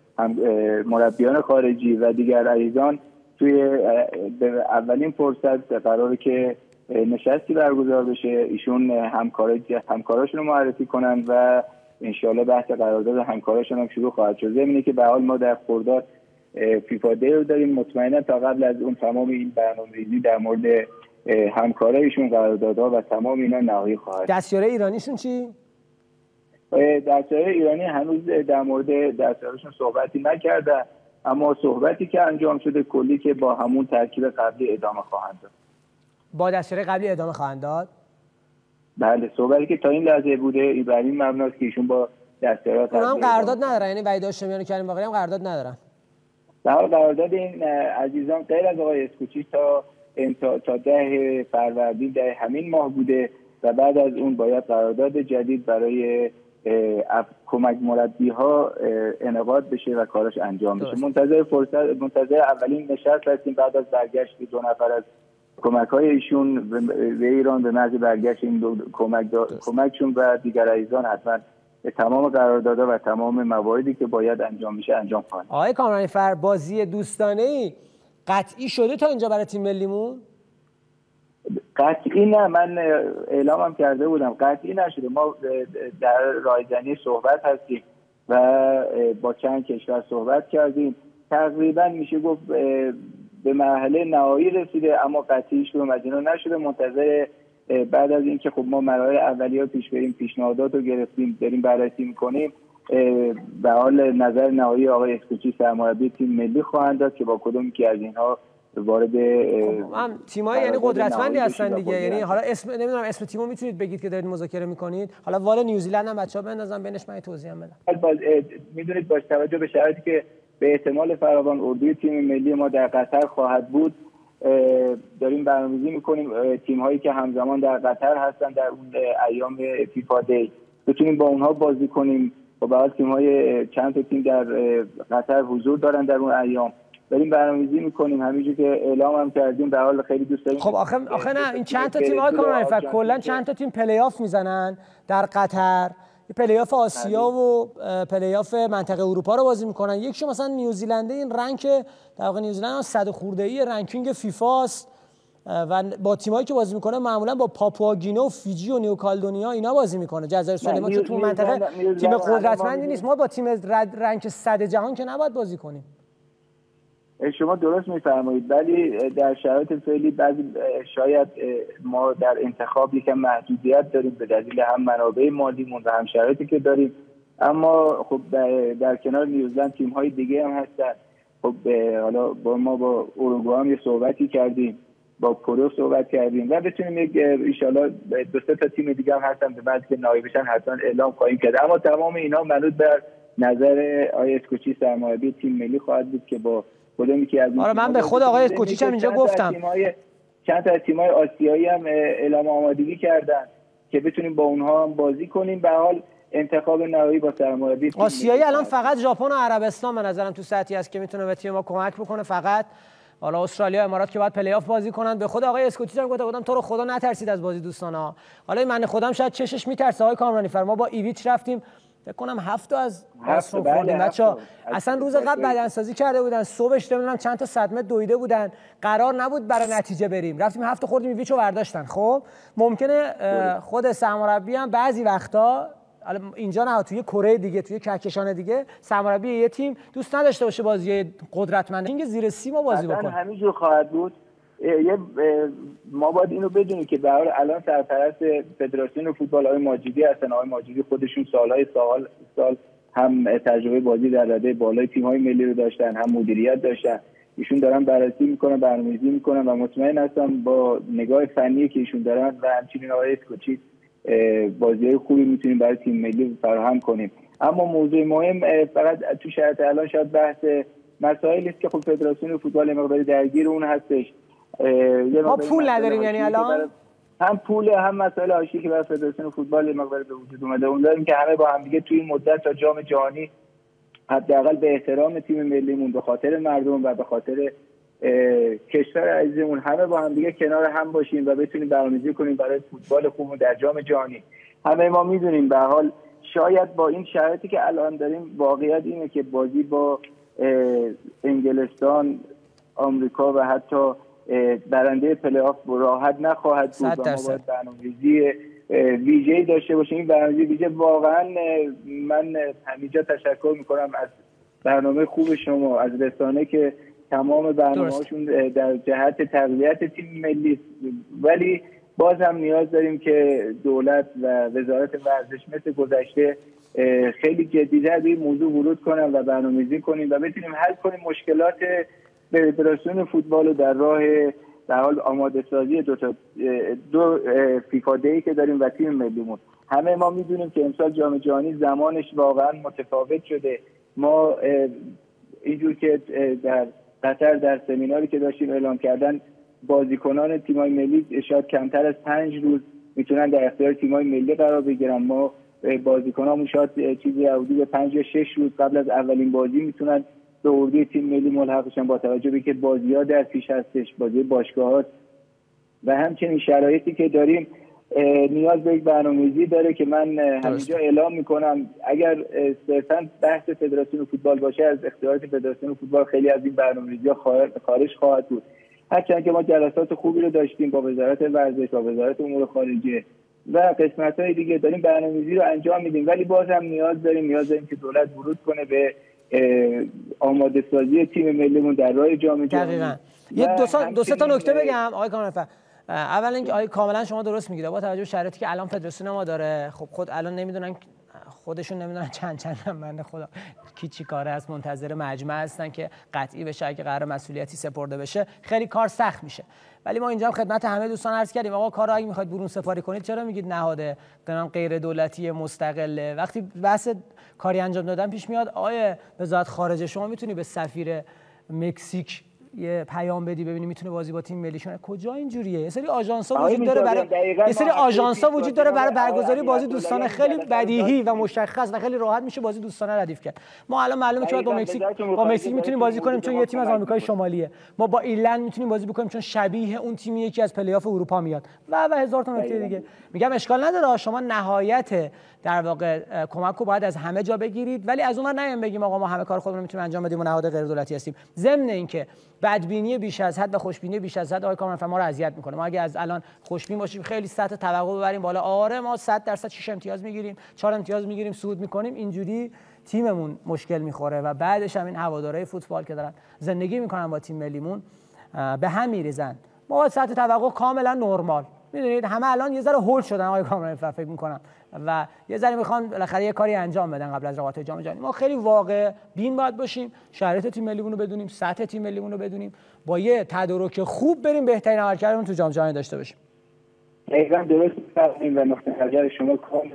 مربیان خارجی و دیگر عزیزان توی اولین فرصت قراره که نشستی برگزار بشه، ایشون همکاراشون رو معرفی کنن و انشالله بحث قرارداد همکاراشون هم شروع خواهد شد. زمینه که به حال ما در خرداد فیفا دی رو داریم، مطمئنا تا قبل از اون تمام این برنامه‌ریزی در مورد همکارایشون قراردادها و تمام اینا نهایی خواهد.
دستیار ایرانیشون چی؟
دستیار ایرانی هنوز در مورد دستیارشون صحبتی نکردن، اما صحبتی که انجام شده کلی که با همون ترکیب قبلی ادامه خواهند داد.
با دستیار قبلی ادامه خواهند داد؟
بله، صحبتی که تا این لحظه بوده بر این مبناست که ایشون با دستیارات
هم قرارداد ندارن، یعنی وحید هاشمیان و کریم باقری هم قرارداد ندارن.
در حال قرارداد این عزیزان غیر از آقای اسکوچی تا 10 فروردین ده همین ماه بوده و بعد از اون باید قرارداد جدید برای کمک مربی ها انعقاد بشه و کارش انجام بشه. منتظر اولین نشست هستیم بعد از برگشت 2 نفر از کمک های ایشون به ایران به محض برگشت این دو کمکشون و دیگر عزیزان حتما تمام قراردادها و تمام مواردی که باید انجام میشه انجام خواهند.
آقای کامرانفر بازی دوستانه‌ای قطعی شده تا اینجا برای تیم ملیمون؟
قطعی نه، من اعلامم کرده بودم قطعی نشده. ما در رایزنی صحبت هستیم و با چند کشور صحبت کردیم، تقریبا میشه گفت به مرحله نهایی رسیده اما قطعی شده از اینا نشده. منتظر بعد از اینکه خب ما مراحل اولیه پیش بریم، پیشنهادات رو گرفتیم، داریم بررسی میکنیم، به حال نظر نهایی آقای اسکوچی سرمربی تیم ملی خواهند داد که با کدوم که از اینها وارد
تیم‌های یعنی قدرتمندی هستن دیگه. یعنی حالا اسم نمیدونم اسم تیمو میتونید بگید که دارید مذاکره میکنید؟ حالا وال نیوزیلند هم بچه‌ها بندازن بینش، من توضیح هم بدم.
میدونید با توجه به شرایطی که به احتمال فراوان اردوی تیم ملی ما در قطر خواهد بود داریم برنامه‌ریزی میکنیم تیم‌هایی که همزمان در قطر هستن در اون ایام فیفا دی بتونیم با اونها بازی کنیم به حال تیم‌های چند تا تیم در قطر حضور دارن در اون ایام. داریم برنامه‌ریزی می‌کنیم، همینجوری که اعلام هم کردیم، به حال خیلی دوست داریم.
خب آخه نه این چند تا تیم آقای کامرانفر کلا چند تا تیم پلی آف میزنن در قطر، پلی آف آسیا و پلی آف منطقه اروپا رو بازی میکنن. یکیشو مثلا نیوزیلنده، این رنک در واقع نیوزیلند 100 خورده‌ای رنکینگ فیفا است و با تیمایی که بازی میکنه معمولا با پاپوآگینه و فیجی و نیوکالدونیا اینا بازی میکنه. جزایر سلیمان که تو منطقه تیم قدرتمندی نیست، ما با تیم رنک 100 جهان که نباید بازی کنیم.
شما درست میفرمایید، ولی در شرایط فعلی بعضی شاید ما در انتخاب یکم محدودیت داریم به دلیل هم منابع مالیمون و هم شرایطی که داریم. اما خب در کنار نیوزلند تیم‌های دیگه هم هستن. خب حالا ما با اوروگوئه هم یه صحبتی کردیم، با پرو صحبت کردیم و بتونیم یک ان شاءالله 2 تا تیم دیگه هم هستن به بعد که نهایی بشن حتما اعلام خواهیم کرد. اما تمام اینا منوط بر نظر آقای اسکوچی سرمربی تیم ملی خواهد بود که با کدومی که از
من به خود آقای اسکوچیچ هم اینجا گفتم
چند تا از تیم‌های آسیایی هم اعلام آمادگی کردن که بتونیم با اونها هم بازی کنیم. به حال انتخاب نهایی با سرمربی
آسیایی الان فقط ژاپن و عربستان به نظرم تو سطحی است که میتونه به تیم ما کمک بکنه. فقط حالا استرالیا و امارات که باید پلی آف بازی کنن. به خود آقای اسکوچیچ هم گفتم تو رو خدا نترسید از بازی دوستانا. حالا من خودم شاید چشش میترسه آقای کامرانی‌فر، ما با ایویچ رفتیم فکر کنم 7 تا از آسون خوردیم بچه‌ها. اصلا روز قبل بدنسازی کرده بودن، صبحش نمیدونم چند تا صدمه دویده بودن، قرار نبود برای نتیجه بریم، رفتیم 7 تا خوردیم ایویچو برداشتن. خب ممکنه خود سرمربی هم بعضی وقتا اینجا نه توی کره دیگه، توی کهکشان دیگه، سرمربی یه تیم دوست نداشته باشه بازی قدرتمند اینکه زیر سیما بازی بکنه.
همینجور خواهد بود. ما باید اینو بدونیم که به حال الان سرپرست فدراسیون فوتبال آقای ماجدی هستن. آقای ماجدی خودشون سال هم تجربه بازی در رده بالای تیم‌های ملی رو داشتن، هم مدیریت داشتن. ایشون دارن بررسی میکنن، برنامه‌ریزی میکنن و مطمئن هستم با نگاه فنی که ایشون دارن و همچنین آقای اسکوچی بازی‌های خوبی میتونیم برای تیم ملی فراهم کنیم. اما موضوع مهم فقط تو شرایط الان شاید بحث مسائلی است که خب فدراسیون فوتبال مقداری درگیر اون هستش.
ما پول نداریم، یعنی الان
هم پول هم مسائل حاشیه‌ای که برای فدراسیون فوتبال مقداری به وجود اومده. اون داریم که همه با هم دیگه توی این مدت تا جام جهانی حداقل به احترام تیم ملیمون، به خاطر مردم و به خاطر کشور عزیزمون همه با هم دیگه کنار هم باشیم و بتونیم برنامه‌ریزی کنیم برای فوتبال خوب در جام جهانی. همه ما میدونیم به حال شاید با این شرایطی که الان داریم واقعیت اینه که بازی با انگلستان، آمریکا و حتی برنده پلی آف راحت نخواهد بود و ما باید برنامه‌ریزی ویژه‌ای داشته باشیم. این برنامه‌ریزی ویژه واقعا من همینجا تشکر میکنم از برنامه خوب شما، از رسانه که تمام برنامه‌هاشون در جهت تقویت تیم ملی، ولی باز هم نیاز داریم که دولت و وزارت ورزش مثل گذشته خیلی جدی‌تر به این موضوع ورود کنن و برنامه‌ریزی کنیم و بتونیم حل کنیم مشکلات فدراسیون فوتبال رو در راه در حال آماده سازی دو فیفا دی که داریم و تیم ملیمون. همه ما میدونیم که امسال جام جهانی زمانش واقعا متفاوت شده. ما اینجور که در قطر در سمیناری که داشتیم اعلام کردن بازیکنان تیم‌های ملی شاید کمتر از 5 روز میتونن در اختیار تیم‌های ملی قرار بگیرن. ما بازیکنامون شاید چیزی حدود 5 یا 6 روز قبل از اولین بازی میتونن به اردوی تیم ملی ملحق بشن با توجه به که بازی‌ها در پیش هستش، بازی باشگاه‌ها و همچنین شرایطی که داریم نیاز به یک برنامه‌ریزی داره که من همینجا اعلام میکنم اگر صرفاً بحث فدراسیون فوتبال باشه از اختیارات فدراسیون فوتبال خیلی از این برنامه‌ریزی‌ها خارج خواهد بود. هرچند که ما جلسات خوبی رو داشتیم با وزارت ورزش، با وزارت امور خارجه و قسمت‌های دیگه داریم برنامه‌ریزی رو انجام میدیم، ولی باز هم نیاز داریم که دولت ورود کنه به آماده سازی تیم ملیمون در راه جام جهانی.
دقیقاً. دو سه تا نکته بگم آقای کامرانفر. اولا اینکه کاملا شما درست میگید با توجه به شرایطی که الان فدراسیون ما داره، خب خود الان نمیدونن خودشون نمیدونن چند من خدا کی چی کاره است، منتظر مجمع هستن که قطعی بشه اگه قرار مسئولیتی سپرده بشه خیلی کار سخت میشه. ولی ما اینجا هم خدمت همه دوستان عرض کردیم آقا کارو اگه میخواید برون سپاری کنید چرا میگید نهاده غیر دولتی مستقله؟ وقتی بحث کاری انجام دادن پیش میاد آقای وزارت خارجه شما میتونی به سفیر مکزیک یه پیام بدی ببینی میتونه بازی با تیم ملیشون. کجا اینجوریه؟ یه سری آژانس‌ها وجود داره وجود داره برای برگزاری بازی دوستانه، خیلی بدیهی و مشخص و خیلی راحت میشه بازی دوستانه ردیف کرد. ما الان معلومه که با مکزیک میتونیم بازی کنیم چون یه تیم از آمریکای شمالیه. ما با ایرلند میتونیم بازی بکنیم چون شبیه اون تیمی یکی از پلی‌آف اروپا میاد و هزار تا نکته دیگه. میگم اشکال نداره، شما نهایت در واقع کمک رو باید از همه جا بگیرید، ولی از اونور نیم بگیم آقا ما همه کار خودمون میتونیم انجام بدیم و نهاد غیر دولتی هستیم. ضمن اینکه بدبینی بیش از حد و خوشبینی بیش از حد آقای کامرانفر ما رو اذیت میکنه. ما اگه از الان خوشبین باشیم خیلی سطح توقع ببریم بالا، آره ما 100% 6 امتیاز میگیریم، 4 امتیاز میگیریم، صعود میکنیم، اینجوری تیممون مشکل میخوره و بعدش هم این هوادارهای فوتبال که دارن زندگی میکنن با تیم ملیمون به هم میریزن. ما سطح توقع کاملا نرمال. میدونید همه الان یه ذره هول شدن آقای کامرانفر فکر میکنم و یه ذره میخوان بالاخره یه کاری انجام بدن قبل از رقابت جام جهانی. ما خیلی واقع بین باید باشیم، شرایط تیم ملیمون رو بدونیم، سطح تیم ملیمون رو بدونیم، با یه تدارک خوب بریم بهترین عملکردمون تو جام جهانی داشته باشیم.
دقیقاً درست فرمودید و نقطه نظر شما کاملا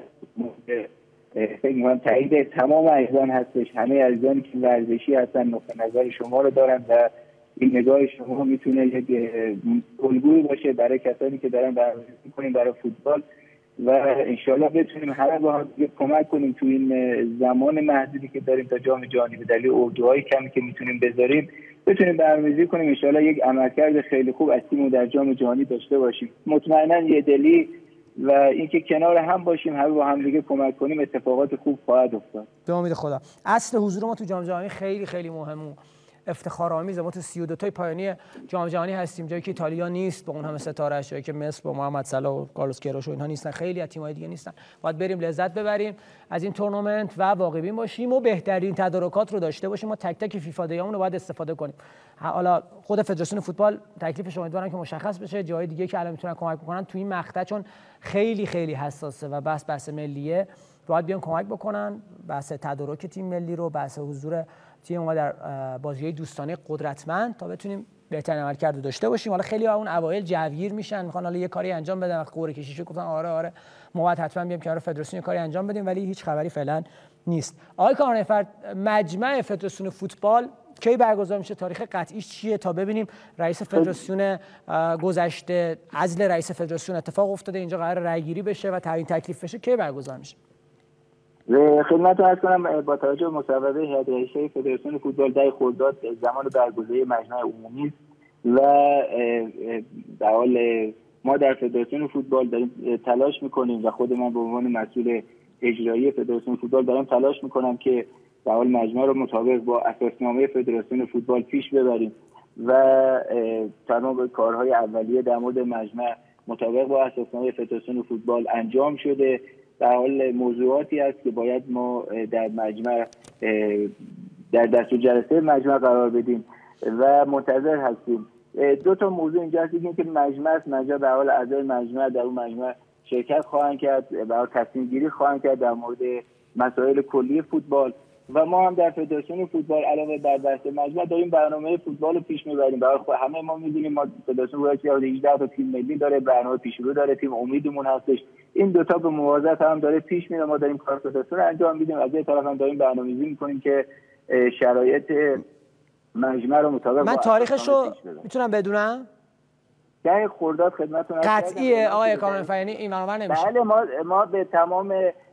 فکر می‌کنم تایید تمام عزیزان هستش. همه عزیزانی که ورزشی هستن نقطه نظر شما رو دارن و این نگاه شما میتونه یک الگویی باشه برای کسانی که دارن برنامه‌ریزی می‌کنن برای فوتبال و انشالله بتونیم همه با هم کمک کنیم تو این زمان محدودی که داریم تا جام جهانی به دلیل اردوهای کمی که میتونیم بذاریم بتونیم برنامه‌ریزی کنیم انشالله یک عملکرد خیلی خوب از تیم در جام جهانی داشته باشیم. مطمئنا یه دلی و اینکه کنار هم باشیم، همه با هم دیگه کمک کنیم، اتفاقات خوب خواهد افتاد.
به امید خدا. اصل حضور ما تو جام جهانی خیلی خیلی مهمه. افتخارآمیزه. ما تو 32 تای پایانی جام جهانی هستیم، جایی که ایتالیا نیست با اون همه ستاره‌اش، جایی که مصر با محمد صلاح و کارلوس کیروش و اینها نیستن، خیلی از تیم‌های دیگه نیستن. باید بریم لذت ببریم از این تورنمنت و واقع‌بین باشیم و بهترین تدارکات رو داشته باشیم. ما تک تک فیفا دیامون رو باید استفاده کنیم. حالا خود فدراسیون فوتبال تکلیفش امیدوارم که مشخص بشه، جای دیگه که الان میتونن کمک بکنن تو این مقطع چون خیلی خیلی حساسه و بحث ملیه، باید بیان کمک بکنن. بحث تدارک تیم ملی رو، بحث حضور تیم ما در بازی‌های دوستانه قدرتمند تا بتونیم بهترین عملکرد داشته باشیم. حالا خیلی اون اوایل جوگیر میشن، میخوان حالا یه کاری انجام بدن، وقت قرعه کشی شد گفتن آره ما باید حتما بیام کنار فدراسیون کاری انجام بدیم، ولی هیچ خبری فعلا نیست. آقای کامرانفر، مجمع فدراسیون فوتبال کی برگزار میشه؟ تاریخ قطعیش چیه تا ببینیم؟ رئیس فدراسیون گذشته، عزل رئیس فدراسیون اتفاق افتاده، اینجا قرار رأی‌گیری بشه و تعیین تکلیف بشه، کی برگزار میشه؟
خدمتتون عرض کنم با توجه به مصوبه هیئت رئیسه فدراسیون فوتبال 10 خرداد زمان برگزاری مجمع عمومی و در حال ما در فدراسیون فوتبال داریم تلاش میکنیم و خود من به عنوان مسئول اجرایی فدراسیون فوتبال دارم تلاش میکنم که در حال مجمع رو مطابق با اساسنامه فدراسیون فوتبال پیش ببریم و تمام کارهای اولیه در مورد مجمع مطابق با اساسنامه فدراسیون فوتبال انجام شده. در حال موضوعاتی است که باید ما در مجمع در دستور جلسه مجمع قرار بدیم و منتظر هستیم. دو تا موضوع اینجا هست که مجمع در حال اعضای مجمع در اون مجمع شرکت خواهند کرد، برای تصمیم گیری خواهند کرد در مورد مسائل کلی فوتبال و ما هم در فدراسیون فوتبال علاوه بر بحث مجمع داریم برنامه فوتبال رو پیش میبریم. برای همه ما میدونیم ما فدراسیون فوتبال 18 تا تیم ملی داره، برنامه پیشرو داره، تیم امیدمون هستش. این دوتا به موازات هم داره پیش میره. ما داریم کار فدراسیون رو انجام میدیم، از یه طرف هم داریم برنامه‌ریزی میکنیم که شرایط مجمع رو مطابق
من تاریخش رو میتونم بدونم؟
10 خرداد خدمتتون
قطعیه آقای کامرانفر، یعنی این برنامه نمیشه؟
بله ما به تمام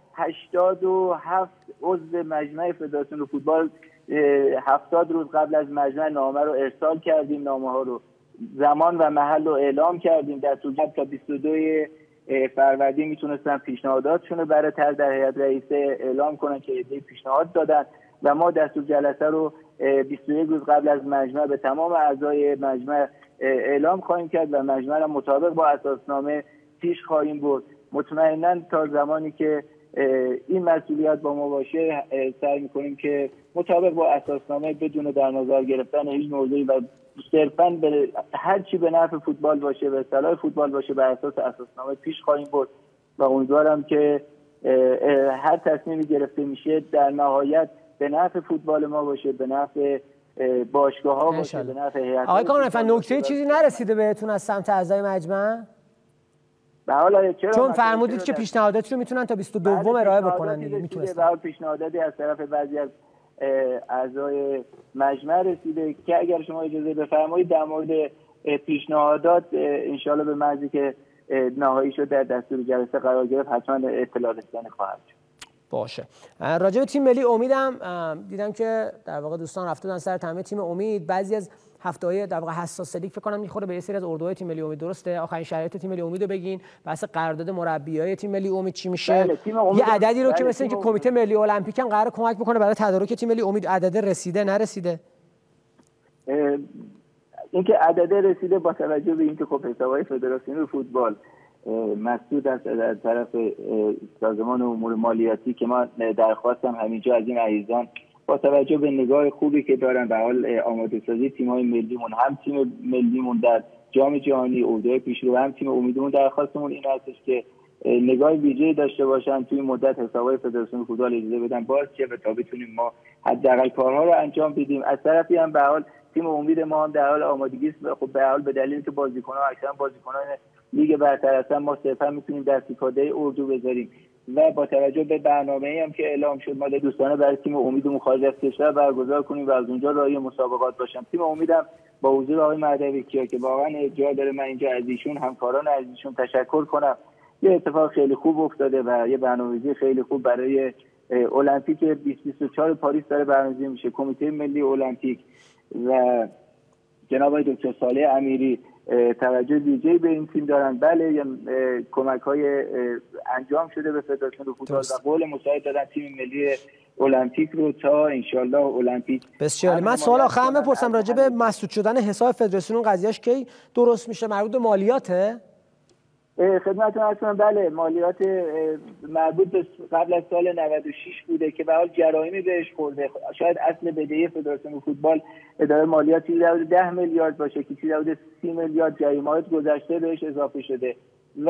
87 عضو مجمع فدراسیون فوتبال 70 روز قبل از مجمع نامه رو ارسال کردیم، نامه ها رو زمان و محل رو اعلام کردیم. در طول تا 22 فروردین میتونستن پیشنهاداتشون رو برای در هیئت رئیسه اعلام کنن که ایده پیشنهاد دادن و ما دستور جلسه رو 21 روز قبل از مجمع به تمام اعضای مجمع اعلام خواهیم کرد و مجمع را مطابق با اساسنامه پیش خواهیم برد. مطمئنا تا زمانی که این مسئولیت با ما باشه سعی میکنیم که مطابق با اساسنامه بدون در نظر گرفتن هیچ موضوعی و صرفاً به هر چی به نفع فوتبال باشه، به صلاح فوتبال باشه، بر اساس اساسنامه پیش خواهیم برد و امیدوارم که هر تصمیمی گرفته میشه در نهایت به نفع فوتبال ما باشه، به نفع باشگاه‌ها باشه، به نفع هیئت.
آقای کامرانفر نکته چیزی نرسیده بهتون از سمت اعضای مجمع؟ چون فرمودید که پیشنهاداتی رو میتونن تا 22 ارائه بکنن دیگه. میتونن
پیشنهاداتی از طرف بعضی از اعضای مجمع رسیده که اگر شما اجازه بفرمایید در مورد پیشنهادات انشالله به محضی که نهایی شد در دستور جلسه قرار گرفت حتما اطلاع رسانی خواهد شد.
باشه. راجع به تیم ملی امیدم دیدم که در واقع دوستان رفته بودن سر تمرین تیم امید. بعضی از هفته‌های در واقع حساس لیگ فکر کنم میخوره به یه سری از اردوهای تیم ملی امید. درسته؟ آخرین شرایط تیم ملی امیدو بگین. بحث قرارداد مربیای تیم ملی امید چی میشه؟ یه عددی رو که مثلا اینکه کمیته ملی المپیک هم قرار کمک بکنه برای تدارک تیم ملی امید، عدد رسیده نرسیده؟
اینکه عدد رسیده با توجه به اینکه خب حسابهای فدراسیون فوتبال مسدود است از طرف سازمان امور مالیاتی که ما درخواستم همینجا از این عزیزان با توجه به نگاه خوبی که دارن به حال آماده سازی تیم‌های ملیمون، هم تیم ملیمون در جام جهانی اردوهای پیشرو، هم تیم امیدمون، درخواستمون این هستش که نگاه ویژه‌ای داشته باشن توی مدت حسابهای فدراسیون فوتبال اجازه بدن باز چه تا بتونیم ما حداقل کارها رو انجام بدیم. از طرفی هم به حال تیم امید ما هم در حال آمادگی است. خب به حال به دلیل که بازیکن‌ها اکثرا بازیکنان لیگ برتر هستن ما صرفا میتونیم در سیکاده اردو بذاریم و با توجه به برنامه‌ای هم که اعلام شد ما دوستانه برای تیم امیدمون خارج از کشور برگزار کنیم و از اونجا راهی مسابقات باشم. تیم امیدم با حضور آقای مهدوی‌کیا که واقعا جا داره من اینجا از ایشون همکاران از ایشون تشکر کنم، یه اتفاق خیلی خوب افتاده و یه برنامه‌ریزی خیلی خوب برای المپیک 2024 پاریس داره برنامه‌ریزی میشه. کمیته ملی المپیک و جناب دکتر صالح امیری توجه ویژه‌ای به این تیم دارن. بله کمک‌های انجام شده به فدراسیون فوتبال و قول مساعد دادن تیم ملی المپیک رو تا انشالله المپیک.
بسیار. من سوال آخرم بپرسم راجع به مسدود شدن حساب فدراسیون، قضیهش کی درست میشه؟ مربوط به مالیاته؟
خدمتتون عرض کنم بله مالیات مربوط به قبل از سال 96 بوده که به حال جرایمی بهش خورده. شاید اصل بدهی فدراسیون فوتبال اداره مالیاتی حدود 10 میلیارد باشه که چیزی حدود 30 میلیارد جریمه‌های گذشته بهش اضافه شده و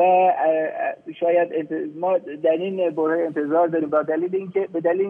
شاید ما در این بره انتظار داریم به دلیل اینکه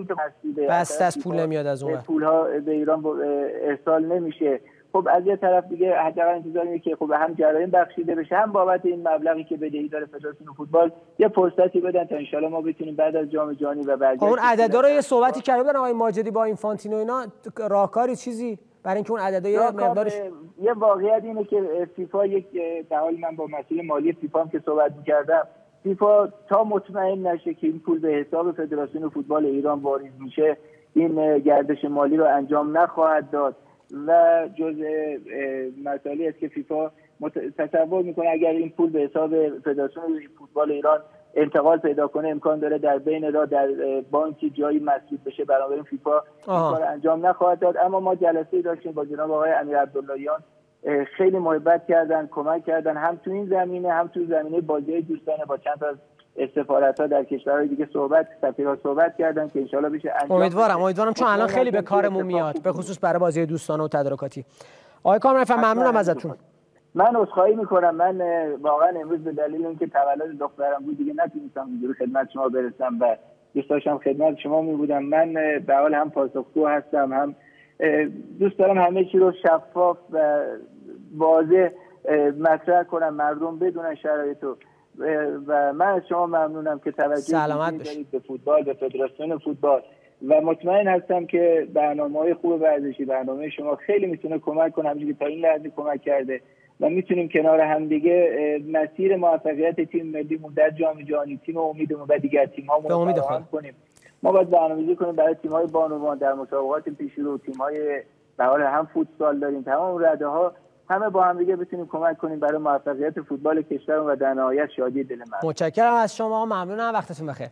بس از پول نمیاد از اون
پول‌ها به ایران ارسال نمیشه. خب از یه طرف دیگه حداقل انتظار اینه که خب هم جرایم بخشیده بشه هم بابت این مبلغی که بدهی داره فدراسیون فوتبال یه فرصتی بدن تا انشالله ما بتونیم بعد از جام جهانی و برگشت
اون عددا رو یه صحبتی کرده بودن آقای ماجدی با اینفانتینو اینا، راهکاری چیزی برای اینکه اون عددا یه مقدارش.
یه واقعیت اینه که فیفا یک در حال من با مسئول مالی فیفا هم که صحبت می‌کردم، فیفا تا مطمئن نشه که این پول به حساب فدراسیون فوتبال ایران واریز میشه این گردش مالی رو انجام نخواهد داد و جزء مسائلی است که فیفا تصور میکنه اگر این پول به حساب فدراسیون فوتبال ایران انتقال پیدا کنه امکان داره در بین راه در بانکی جایی مسدود بشه، بنابراین فیفا این کار انجام نخواهد داد. اما ما جلسه‌ای داشتیم با جناب آقای امیر عبداللهیان، خیلی محبت کردن، کمک کردن هم تو این زمینه هم تو زمینه بازی دوستانه با چند تا از سفارت‌ها در کشورهای دیگه سفیرها صحبت کردن که انشالله بشه انجام.
امیدوارم چون الان خیلی به کارمون میاد به خصوص برای بازی دوستانه و تدارکاتی. آقای کامرانفر ممنونم ازتون.
من عذرخواهی میکنم، من واقعا امروز به دلیل اینکه تولد دخترم بود دیگه نتونستم اینجوری خدمت شما برسم و دوست داشتم خدمت شما میبودم. من به حال هم پاسخگو هستم هم دوست دارم همه چی رو شفاف و واضح مطرح کنم، مردم بدونن شرایطو و من از شما ممنونم که توجه دارید به فوتبال، به فدراسیون فوتبال و مطمئن هستم که برنامه‌های خوب ورزشی، برنامه شما خیلی میتونه کمک کنه همونجوری که تا این لحظه کمک کرده و میتونیم کنار هم دیگه مسیر موفقیت تیم ملیمون در جام جهانی، تیم امیدمون و دیگر تیم‌هامون رو فراهم کنیم. ما باید برنامه‌ریزی کنیم برای تیم‌های بانوان در مسابقات پیشرو، تیم‌های به حال هم فوتسال داریم، تمام رده‌ها همه با هم دیگه بتونیم کمک کنیم برای موفقیت فوتبال کشورمون و در نهایت شادی دل مردم.
متشکرم از شما، ممنونم، وقتتون بخیر.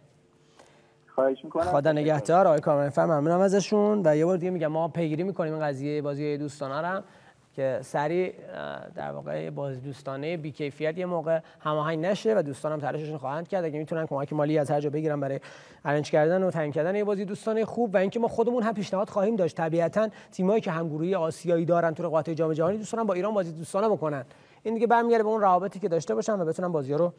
خواهش می‌کنم.
خدا نگهدار آقای کامرانفر، ممنونم ازشون و یه بار دیگه میگم ما پیگیری می‌کنیم این قضیه بازی دوستانه رو که سریع در واقع بازی دوستانه بی‌کیفیت یه موقع هماهنگ نشه و دوستانم تلاششون خواهند کرد اگه میتونن کمک مالی از هر جا بگیرن برای ارنج کردن و تعیین کردن یه بازی دوستانه خوب و اینکه ما خودمون هم پیشنهاد خواهیم داشت. طبیعتاً تیمایی که همگروهی آسیایی دارن تو رقابت جام جهانی دوست دارن با ایران بازی دوستانه بکنن. این دیگه برمیگره به اون روابطی که داشته باشن و بتونن بازی‌ها رو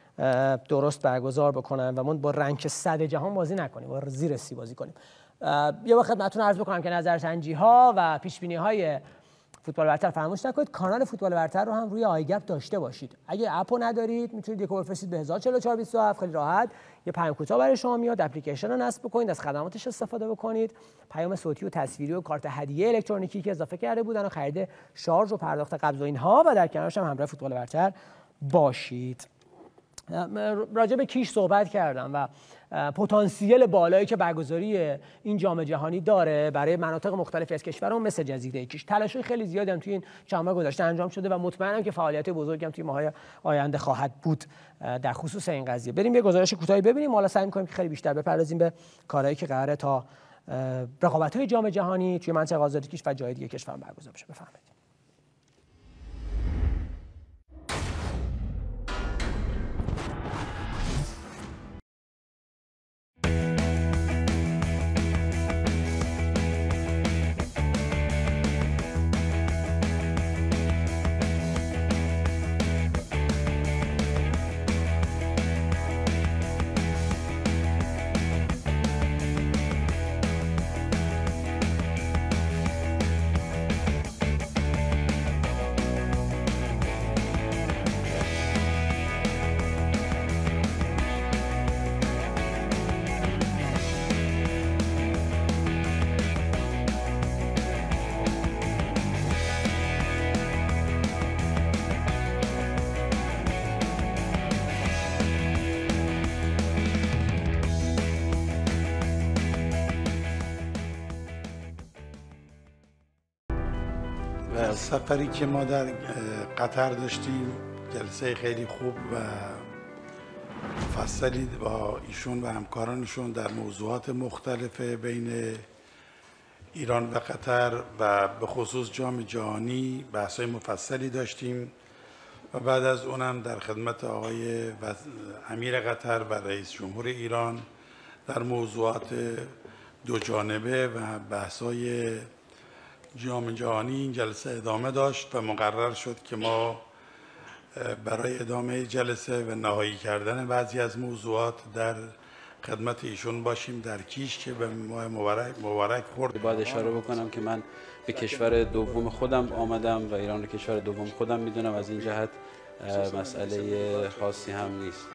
درست برگزار بکنن و ما با رنک 100 جهان بازی نکنیم، با زیر 30 بازی کنیم. یه وقت خدمتتون عرض بکنم که نظرسنجی‌ها و پیش‌بینی‌های فوتبال برتر فراموش نکنید کانال فوتبال برتر رو هم روی آیگپ داشته باشید. اگه اپو ندارید میتونید یک بفرستید به 104427 خیلی راحت یه پیام کوتاه برای شما میاد، اپلیکیشن رو نصب بکنید، از خدماتش استفاده بکنید، پیام صوتی و تصویری و کارت هدیه الکترونیکی که اضافه کرده بودن و خرید شارژ و پرداخت قبض و اینها و در کنارش هم همراه فوتبال برتر باشید. راجع به کیش صحبت کردم و پتانسیل بالایی که برگزاری این جام جهانی داره برای مناطق مختلفی از کشورمون مثل جزیره کیش. تلاش‌های خیلی زیادی هم توی این چند ماه گذشته انجام شده و مطمئنم که فعالیت بزرگی هم توی ماه‌های آینده خواهد بود در خصوص این قضیه. بریم یه گزارش کوتاهی ببینیم، حالا سعی می‌کنیم که خیلی بیشتر بپردازیم به کارهایی که قراره تا رقابت‌های جام جهانی توی منطقه آزاد کیش و جای دیگه کشور برگزار بشه. بفرمایید.
سفری که ما در قطر داشتیم جلسه خیلی خوب و مفصلی با ایشون و همکارانشون در موضوعات مختلف بین ایران و قطر و به خصوص جام جهانی بحث‌های مفصلی داشتیم و بعد از اونم در خدمت آقای امیر قطر و رئیس جمهور ایران در موضوعات دو جانبه و بحث‌های جام جهانی این جلسه ادامه داشت و مقرر شد که ما برای ادامه جلسه و نهایی کردن بعضی از موضوعات در خدمت ایشون باشیم در کیش که به ماه مبارک خورد.
باید اشاره بکنم که من به کشور دوم خودم آمدم و ایران رو کشور دوم خودم میدونم، از این جهت مسئله خاصی هم نیست.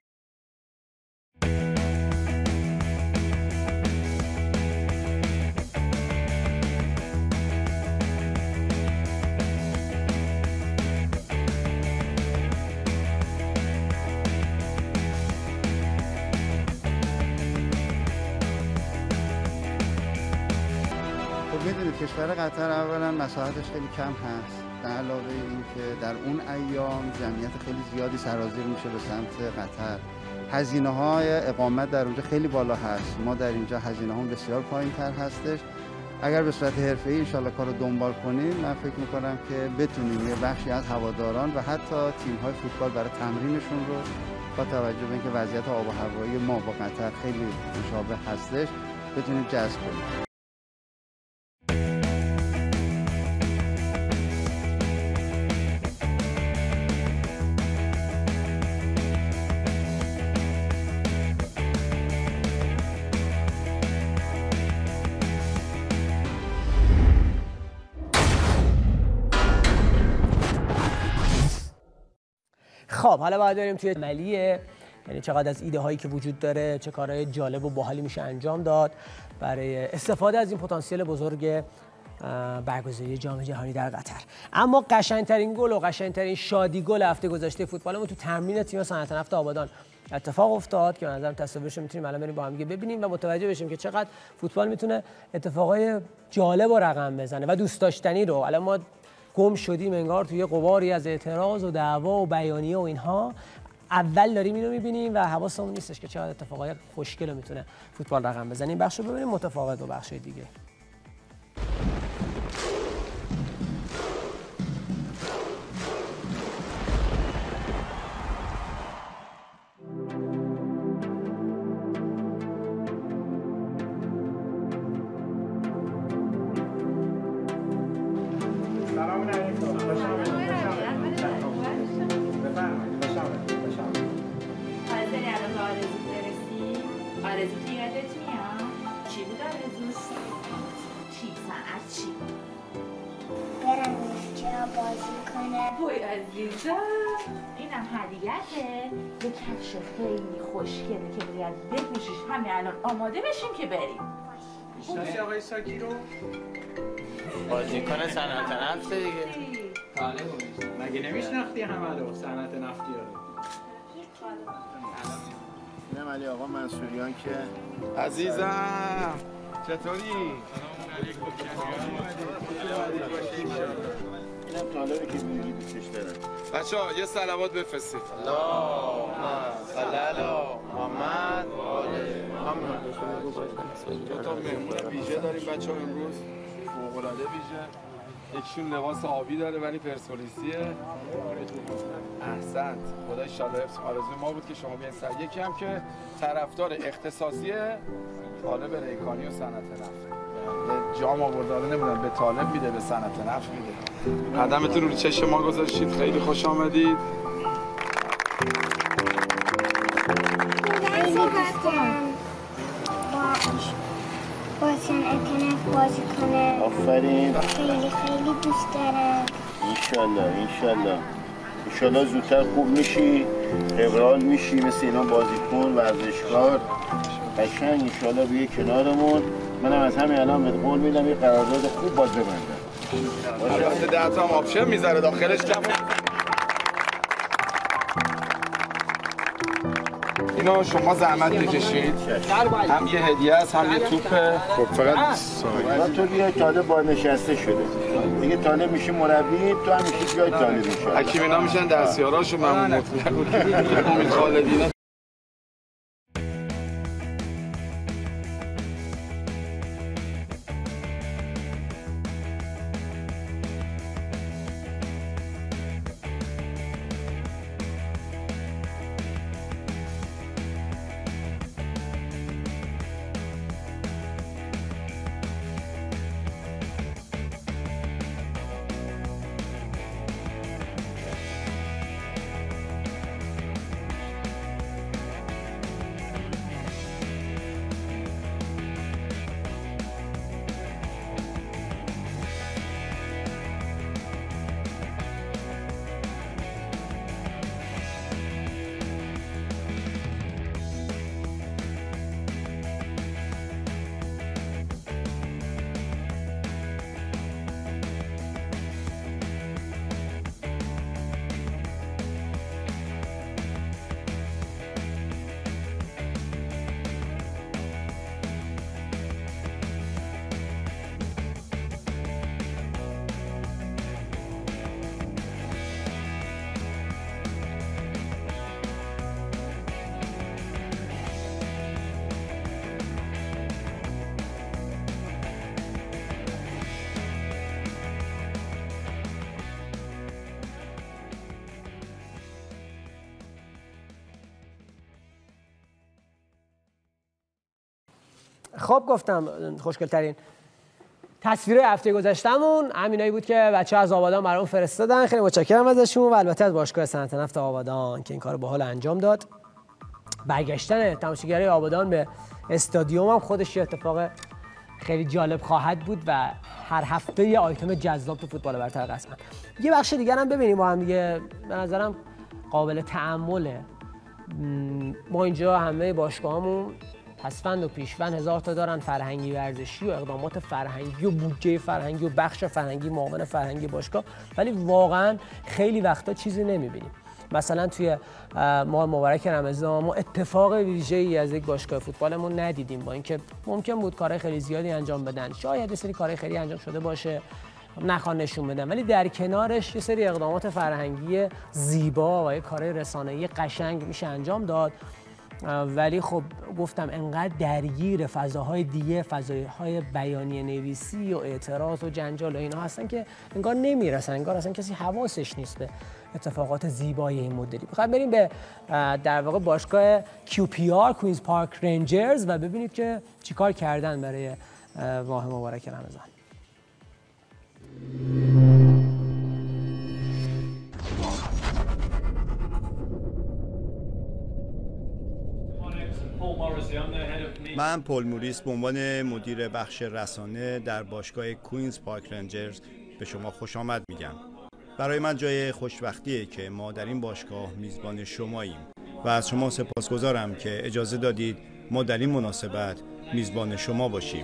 میدونید کشور قطر اولا مساحتش خیلی کم هست، در علاوه این که در اون ایام جمعیت خیلی زیادی سرازیر میشه به سمت قطر. هزینه های اقامت در اونجا خیلی بالا هست، ما در اینجا هزینه هم بسیار پایین تر هستش. اگر به صورت حرفه‌ای انشالله کار رو دنبال کنیم من فکر میکنم که بتونیم یه بخشی از هواداران و حتی تیم های فوتبال برای تمرینشون رو با توجه به اینکه وضعیت آب و هوایی ما با قطر خیلی مشابه هستش بتونیم جذب کنیم.
خب حالا باید بریم توی عملیه، یعنی چقدر از ایده هایی که وجود داره، چه کارهای جالب و باحالی میشه انجام داد برای استفاده از این پتانسیل بزرگ برگزاری جام جهانی در قطر. اما قشنگترین گل و قشنگترین شادی گل هفته گذشته فوتبالمون تو تمرین تیم صنعت نفت آبادان اتفاق افتاد که به نظرم تصاویرش رو میتونیم الان بریم با هم دیگه ببینیم و متوجه بشیم که چقدر فوتبال میتونه اتفاقای جالب و رقم بزنه و دوست داشتنی رو. الان ما گم شدیم انگار توی غباری از اعتراض و دعوا و بیانیه و اینها، اول داریم اینو میبینیم و حواسمون نیستش که چقدر اتفاقای خوشگل میتونه فوتبال رقم بزنه. این بخش رو ببینیم متفاوت با بخش دیگه.
وای عزیزم اینم هدیه‌ته. یه کفش خیلی خوشگله که باید بپوشیش. همین الان آماده بشیم که بریم.
میشناسی آقای ساکی رو؟
بازیکن صنعت نفت دیگه.
بله مگه نمیشناختی همه رو صنعت نفتی رو؟
اینم علی آقا منصوریان که
عزیزم چطوری؟
اینم طالبی که میگی دوستش دارم.
بچه‌ها یه صلوات بفرستید.
اللهم صل علی محمد و آل محمد.
دو تا مهمون ویژه داریم بچه‌ها امروز، فوق‌العاده ویژه. یکیشون لباس آبی داره ولی پرسپولیسیه. احسنت. خدا انشالله حفظ آرزوی ما بود که شما بیاین سر. یکی هم که طرفدار اختصاصی طالب ریکانی و صنعت نفت. جام آورده، حالا نمیدونم به طالب میده به صنعت نفت میده. قدمتون رو چشم ما گذاشتید، خیلی خوش آمدید.
با صنعت نفت بازی کنه.
آفرین.
خیلی خیلی دوست دارم.
انشالله زودتر خوب میشی، فبرال میشی مثل اینا بازیکن، ورزشکار قشنگ. انشالله بیای کنارمون. منم از همین الان بهت قول میدم یه قرارداد خوب باز ببندم.
البته 10 تا هم آپشن میذاره داخلش. اینو شما زحمت بکشید. هم یه هدیه است هم یه توپه.
خب فقط تو بیای طالب بازنشسته شده دیگه. طالب میشه مربی، تو هم میشی جای طالب میشه.
حکیمینا میشن دستیاراشو. ممنون امید خالدینا.
خب گفتم خوشگل‌ترین تصویر هفته گذشتمون همینایی بود که بچه‌ها از آبادان برام فرستادن. خیلی متشکرم ازشون و البته از باشگاه صنعت نفت آبادان که این کارو باحال انجام داد. برگشتن تماشاگرای آبادان به استادیوم هم خودش یه اتفاق خیلی جالب خواهد بود و هر هفته یه آیتم جذاب تو فوتبال برتر قسمت. یه بخش دیگر هم ببینیم با هم دیگه، به نظرم قابل تأمله. ما اینجا همه باشگاهامون پسوند و پیشوند 1000 تا دارن، فرهنگی ورزشی و اقدامات فرهنگی و بودجه فرهنگی و بخش فرهنگی، معاون فرهنگی باشگاه، ولی واقعا خیلی وقتا چیزی نمیبینیم. مثلا توی ماه مبارک رمضان ما اتفاق ویژه‌ای از یک باشگاه فوتبالمون ندیدیم، با اینکه ممکن بود کارهای خیلی زیادی انجام بدن، شاید یه سری کارهای خیلی انجام شده باشه نخوان نشون بدن، ولی در کنارش یه سری اقدامات فرهنگی زیبا و یه کارهای رسانه‌ای قشنگ میشه انجام داد. ولی خب گفتم انقدر درگیر فضاهای دیگه، فضاهای بیانیه نویسی و اعتراض و جنجال و اینا هستن که انگار نمیرسن، انگار اصلا کسی حواسش نیست به اتفاقات زیبای این مدلی. میخوایم بریم به در واقع باشگاه QPR کوینز پارک رنجرز و ببینید که چیکار کردن برای ماه مبارک رمضان.
من پل موریس به عنوان مدیر بخش رسانه در باشگاه کوینز پارک رنجرز به شما خوش آمد میگم. برای من جای خوشبختیه که ما در این باشگاه میزبان شماییم و از شما سپاسگزارم که اجازه دادید ما در این مناسبت میزبان شما باشیم.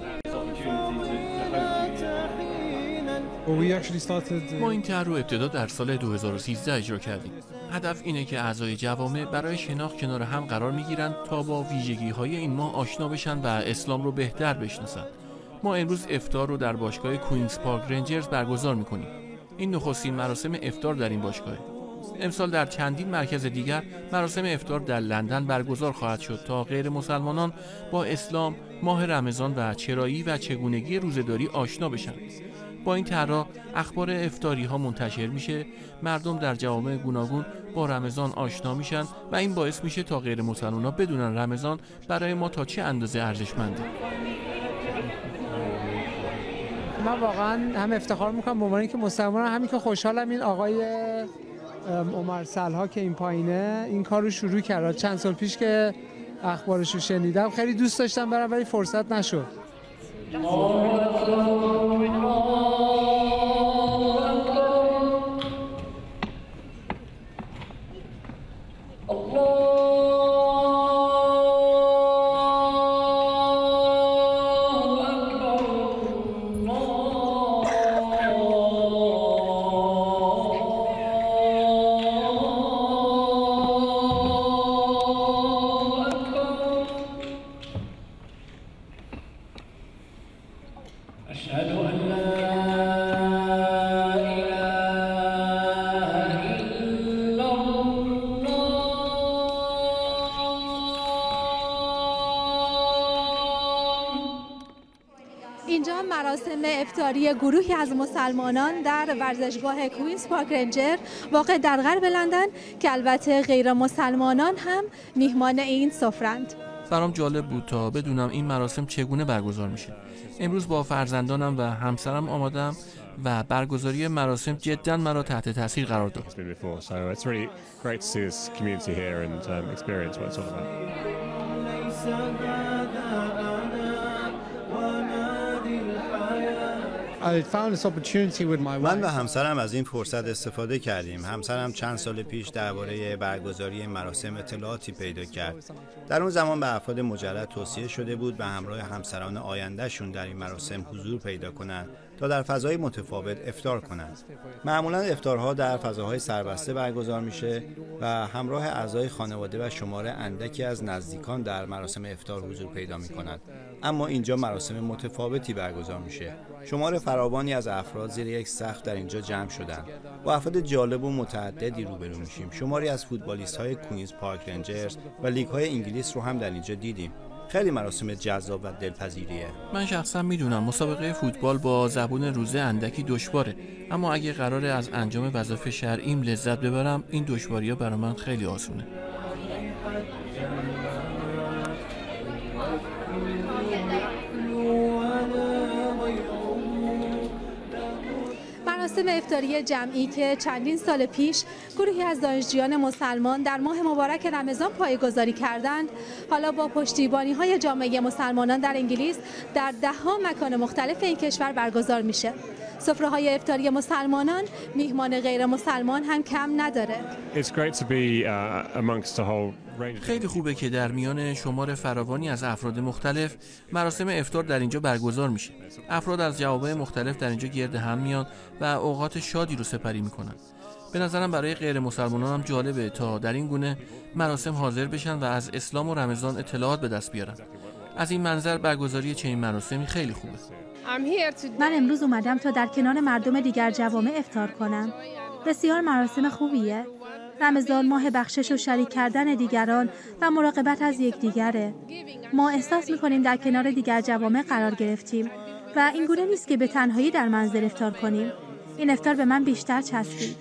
ما این طرح رو ابتدا در سال 2013 اجرا کردیم. هدف اینه که اعضای جوامع برای شناخت کنار هم قرار میگیرن تا با ویژگی‌های این ماه آشنا بشن و اسلام رو بهتر بشناسن. ما امروز افطار رو در باشگاه کوینز پارک رنجرز برگزار میکنیم. این نخستین مراسم افطار در این باشگاه. امسال در چندین مرکز دیگر مراسم افطار در لندن برگزار خواهد شد تا غیر مسلمانان با اسلام، ماه رمضان و چرایی و چگونگی روزه‌داری آشنا بشن. با این طرح اخبار افطاری ها منتشر میشه، مردم در جوامع گوناگون با رمضان آشنا میشن و این باعث میشه تا غیر مسلمان‌ها بدونن رمضان برای ما تا چه اندازه ارزشمنده.
من واقعا هم افتخار میکنم به عنوان اینکه مسلمانم، همین که خوشحالم این آقای عمر سلها که این پایینه این کار رو شروع کرد. چند سال پیش که اخبارش رو شنیدم خیلی دوست داشتم برم ولی فرصت نشد.
اینجا مراسم افطاری گروهی از مسلمانان در ورزشگاه کوینز پارک رنجر واقع در غرب لندن که البته غیر مسلمانان هم میهمان این سفرند.
برام جالب بود تا بدونم این مراسم چگونه برگزار میشه. امروز با فرزندانم و همسرم آمادم و برگزاری مراسم جدا مرا تحت تاثیر قرار داد.
من و همسرم از این فرصت استفاده کردیم. همسرم چند سال پیش درباره برگزاری مراسم اطلاعاتی پیدا کرد. در اون زمان به افراد مجرد توصیه شده بود به همراه همسران آیندهشون در این مراسم حضور پیدا کنند تا در فضای متفاوت افطار کنند. معمولا افطارها در فضاهای سربسته برگزار میشه و همراه اعضای خانواده و شمار اندکی از نزدیکان در مراسم افطار حضور پیدا میکنند. اما اینجا مراسم متفاوتی برگزار میشه. شمار فراوانی از افراد زیر یک سقف در اینجا جمع شدند. با افراد جالب و متعددی روبرو میشیم. شماری از فوتبالیست‌های کوینز پارک رنجرز و لیگ‌های انگلیس رو هم در اینجا دیدیم. خیلی مراسم جذاب و دلپذیریه.
من شخصا میدونم مسابقه فوتبال با زبون روزه اندکی دشواره، اما اگه قراره از انجام وظایف شرعیم لذت ببرم این دشواری‌ها برای من خیلی آسونه.
مراسم افطاری جمعی که چندین سال پیش گروهی از دانشجویان مسلمان در ماه مبارک رمضان پایه‌گذاری کردند، حالا با پشتیبانی‌های جامعه مسلمانان در انگلیس در ده‌ها مکان مختلف این کشور برگزار میشه. سفره‌های افطاری مسلمانان میهمان غیر مسلمان هم کم نداره.
خیلی خوبه که در میان شمار فراوانی از افراد مختلف مراسم افطار در اینجا برگزار میشه. افراد از جوامع مختلف در اینجا گرد هم میان و اوقات شادی رو سپری میکنن. به نظرم برای غیر مسلمانان هم جالبه تا در این گونه مراسم حاضر بشن و از اسلام و رمضان اطلاعات به دست بیارن. از این منظر برگزاری چنین مراسمی خیلی خوبه.
من امروز اومدم تا در کنار مردم دیگر جوامع افطار کنم. بسیار مراسم خوبیه. رمضان ماه بخشش و شریک کردن دیگران و مراقبت از یکدیگره. ما احساس می‌کنیم در کنار دیگر جوامع قرار گرفتیم و این گونه نیست که به تنهایی در منزل افطار کنیم. این افطار به من بیشتر چسبید.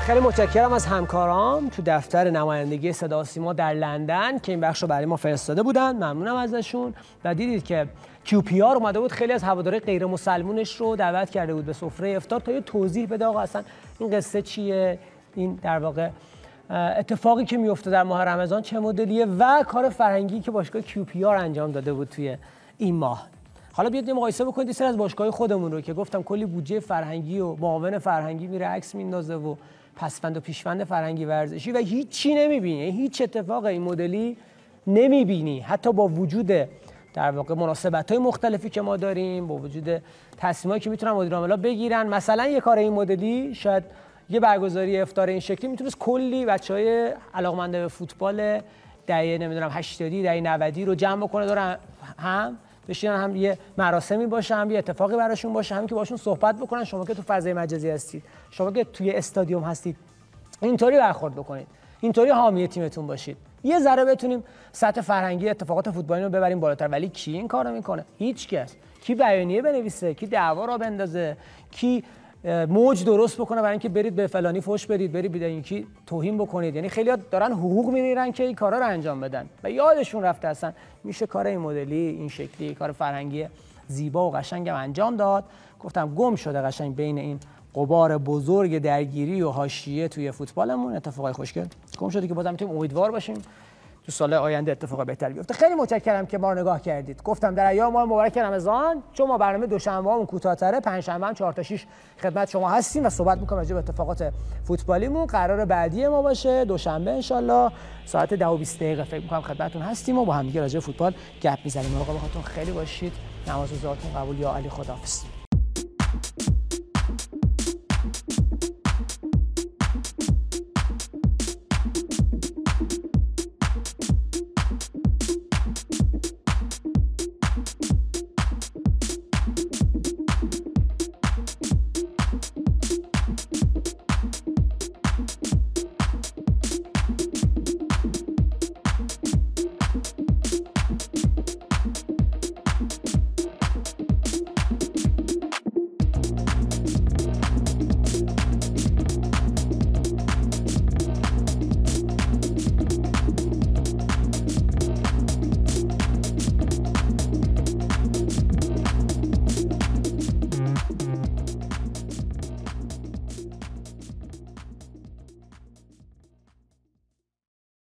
خیلی متشکرم از همکارام تو دفتر نمایندگی صدا و سیما در لندن که این بخش رو برای ما فرستاده بودن. ممنونم ازشون. و دیدید که QPR اومده بود خیلی از هواداری غیر مسلمونش رو دعوت کرده بود به سفره افطار تا یه توضیح بده آقا اصلا این قصه چیه، این در واقع اتفاقی که میفته در ماه رمضان چه مدلیه و کار فرهنگی که باشگاه QPR انجام داده بود توی این ماه. حالا بیاید مقایسه بکنید سر از باشگاه خودمون رو که گفتم کلی بودجه فرهنگی و معاون فرهنگی میره عکس میندازه و پسفند و پیشفند فرهنگی ورزشی و هیچی نمیبینی، هیچ اتفاق این مدلی نمیبینی. حتی با وجود در واقع مناسبت‌های مختلفی که ما داریم، با وجود تصمیمایی که میتونن مدیر عاملا بگیرن، مثلا یه کار این مدلی شاید یه برگزاری افطار این شکلی میتونست کلی بچهای علاقمند به فوتبال دهه نمیدونم 80 دهه 90 رو جمع بکنه دور هم بشینن، هم یه مراسمی باشه، هم یه اتفاقی براشون باشه، هم که باشون صحبت بکنن. شما که تو فضای مجازی هستید، شما که توی استادیوم هستید، اینطوری برخورد بکنید، اینطوری حامی تیمتون باشید، یه ذره بتونیم سطح فرهنگی اتفاقات فوتبالی رو ببریم بالاتر. ولی کی این کارو میکنه؟ هیچ کس. کی بیانیه بنویسه، کی دعوا را بندازه، کی موج درست بکنه برای اینکه برید به فلانی فوش بدید، برید به اینکی توهین بکنید. یعنی خیلی‌ها دارن حقوق می‌گیرن که این کارا رو انجام بدن و یادشون رفته اصلا میشه کار این مدلی، این شکلی، کار فرهنگی زیبا و قشنگم انجام داد. گفتم گم شده قشنگ بین این غبار بزرگ درگیری و حاشیه توی فوتبالمون اتفاقای خوشگل گم شده که بازم میتونیم امیدوار باشیم تو سال آینده اتفاق بهتری بیفته. خیلی متشکرم که ما رو نگاه کردید. گفتم در ایام ماه مبارک رمضان چون ما برنامه دوشنبه‌مون کوتاه‌تره، پنجشنبه هم 4 تا 6 خدمت شما هستیم و صحبت می‌کنیم راجع به اتفاقات فوتبالیمون. قرار بعدی ما باشه دوشنبه ان شاءالله ساعت 10 و 20 دقیقه فکر می‌کنم خدمتتون هستیم و با هم دیگه راجع به فوتبال گپ می‌زنیم. مراقب خودتون خیلی باشید. نماز روزاتون قبول یا علی. خداحافظ.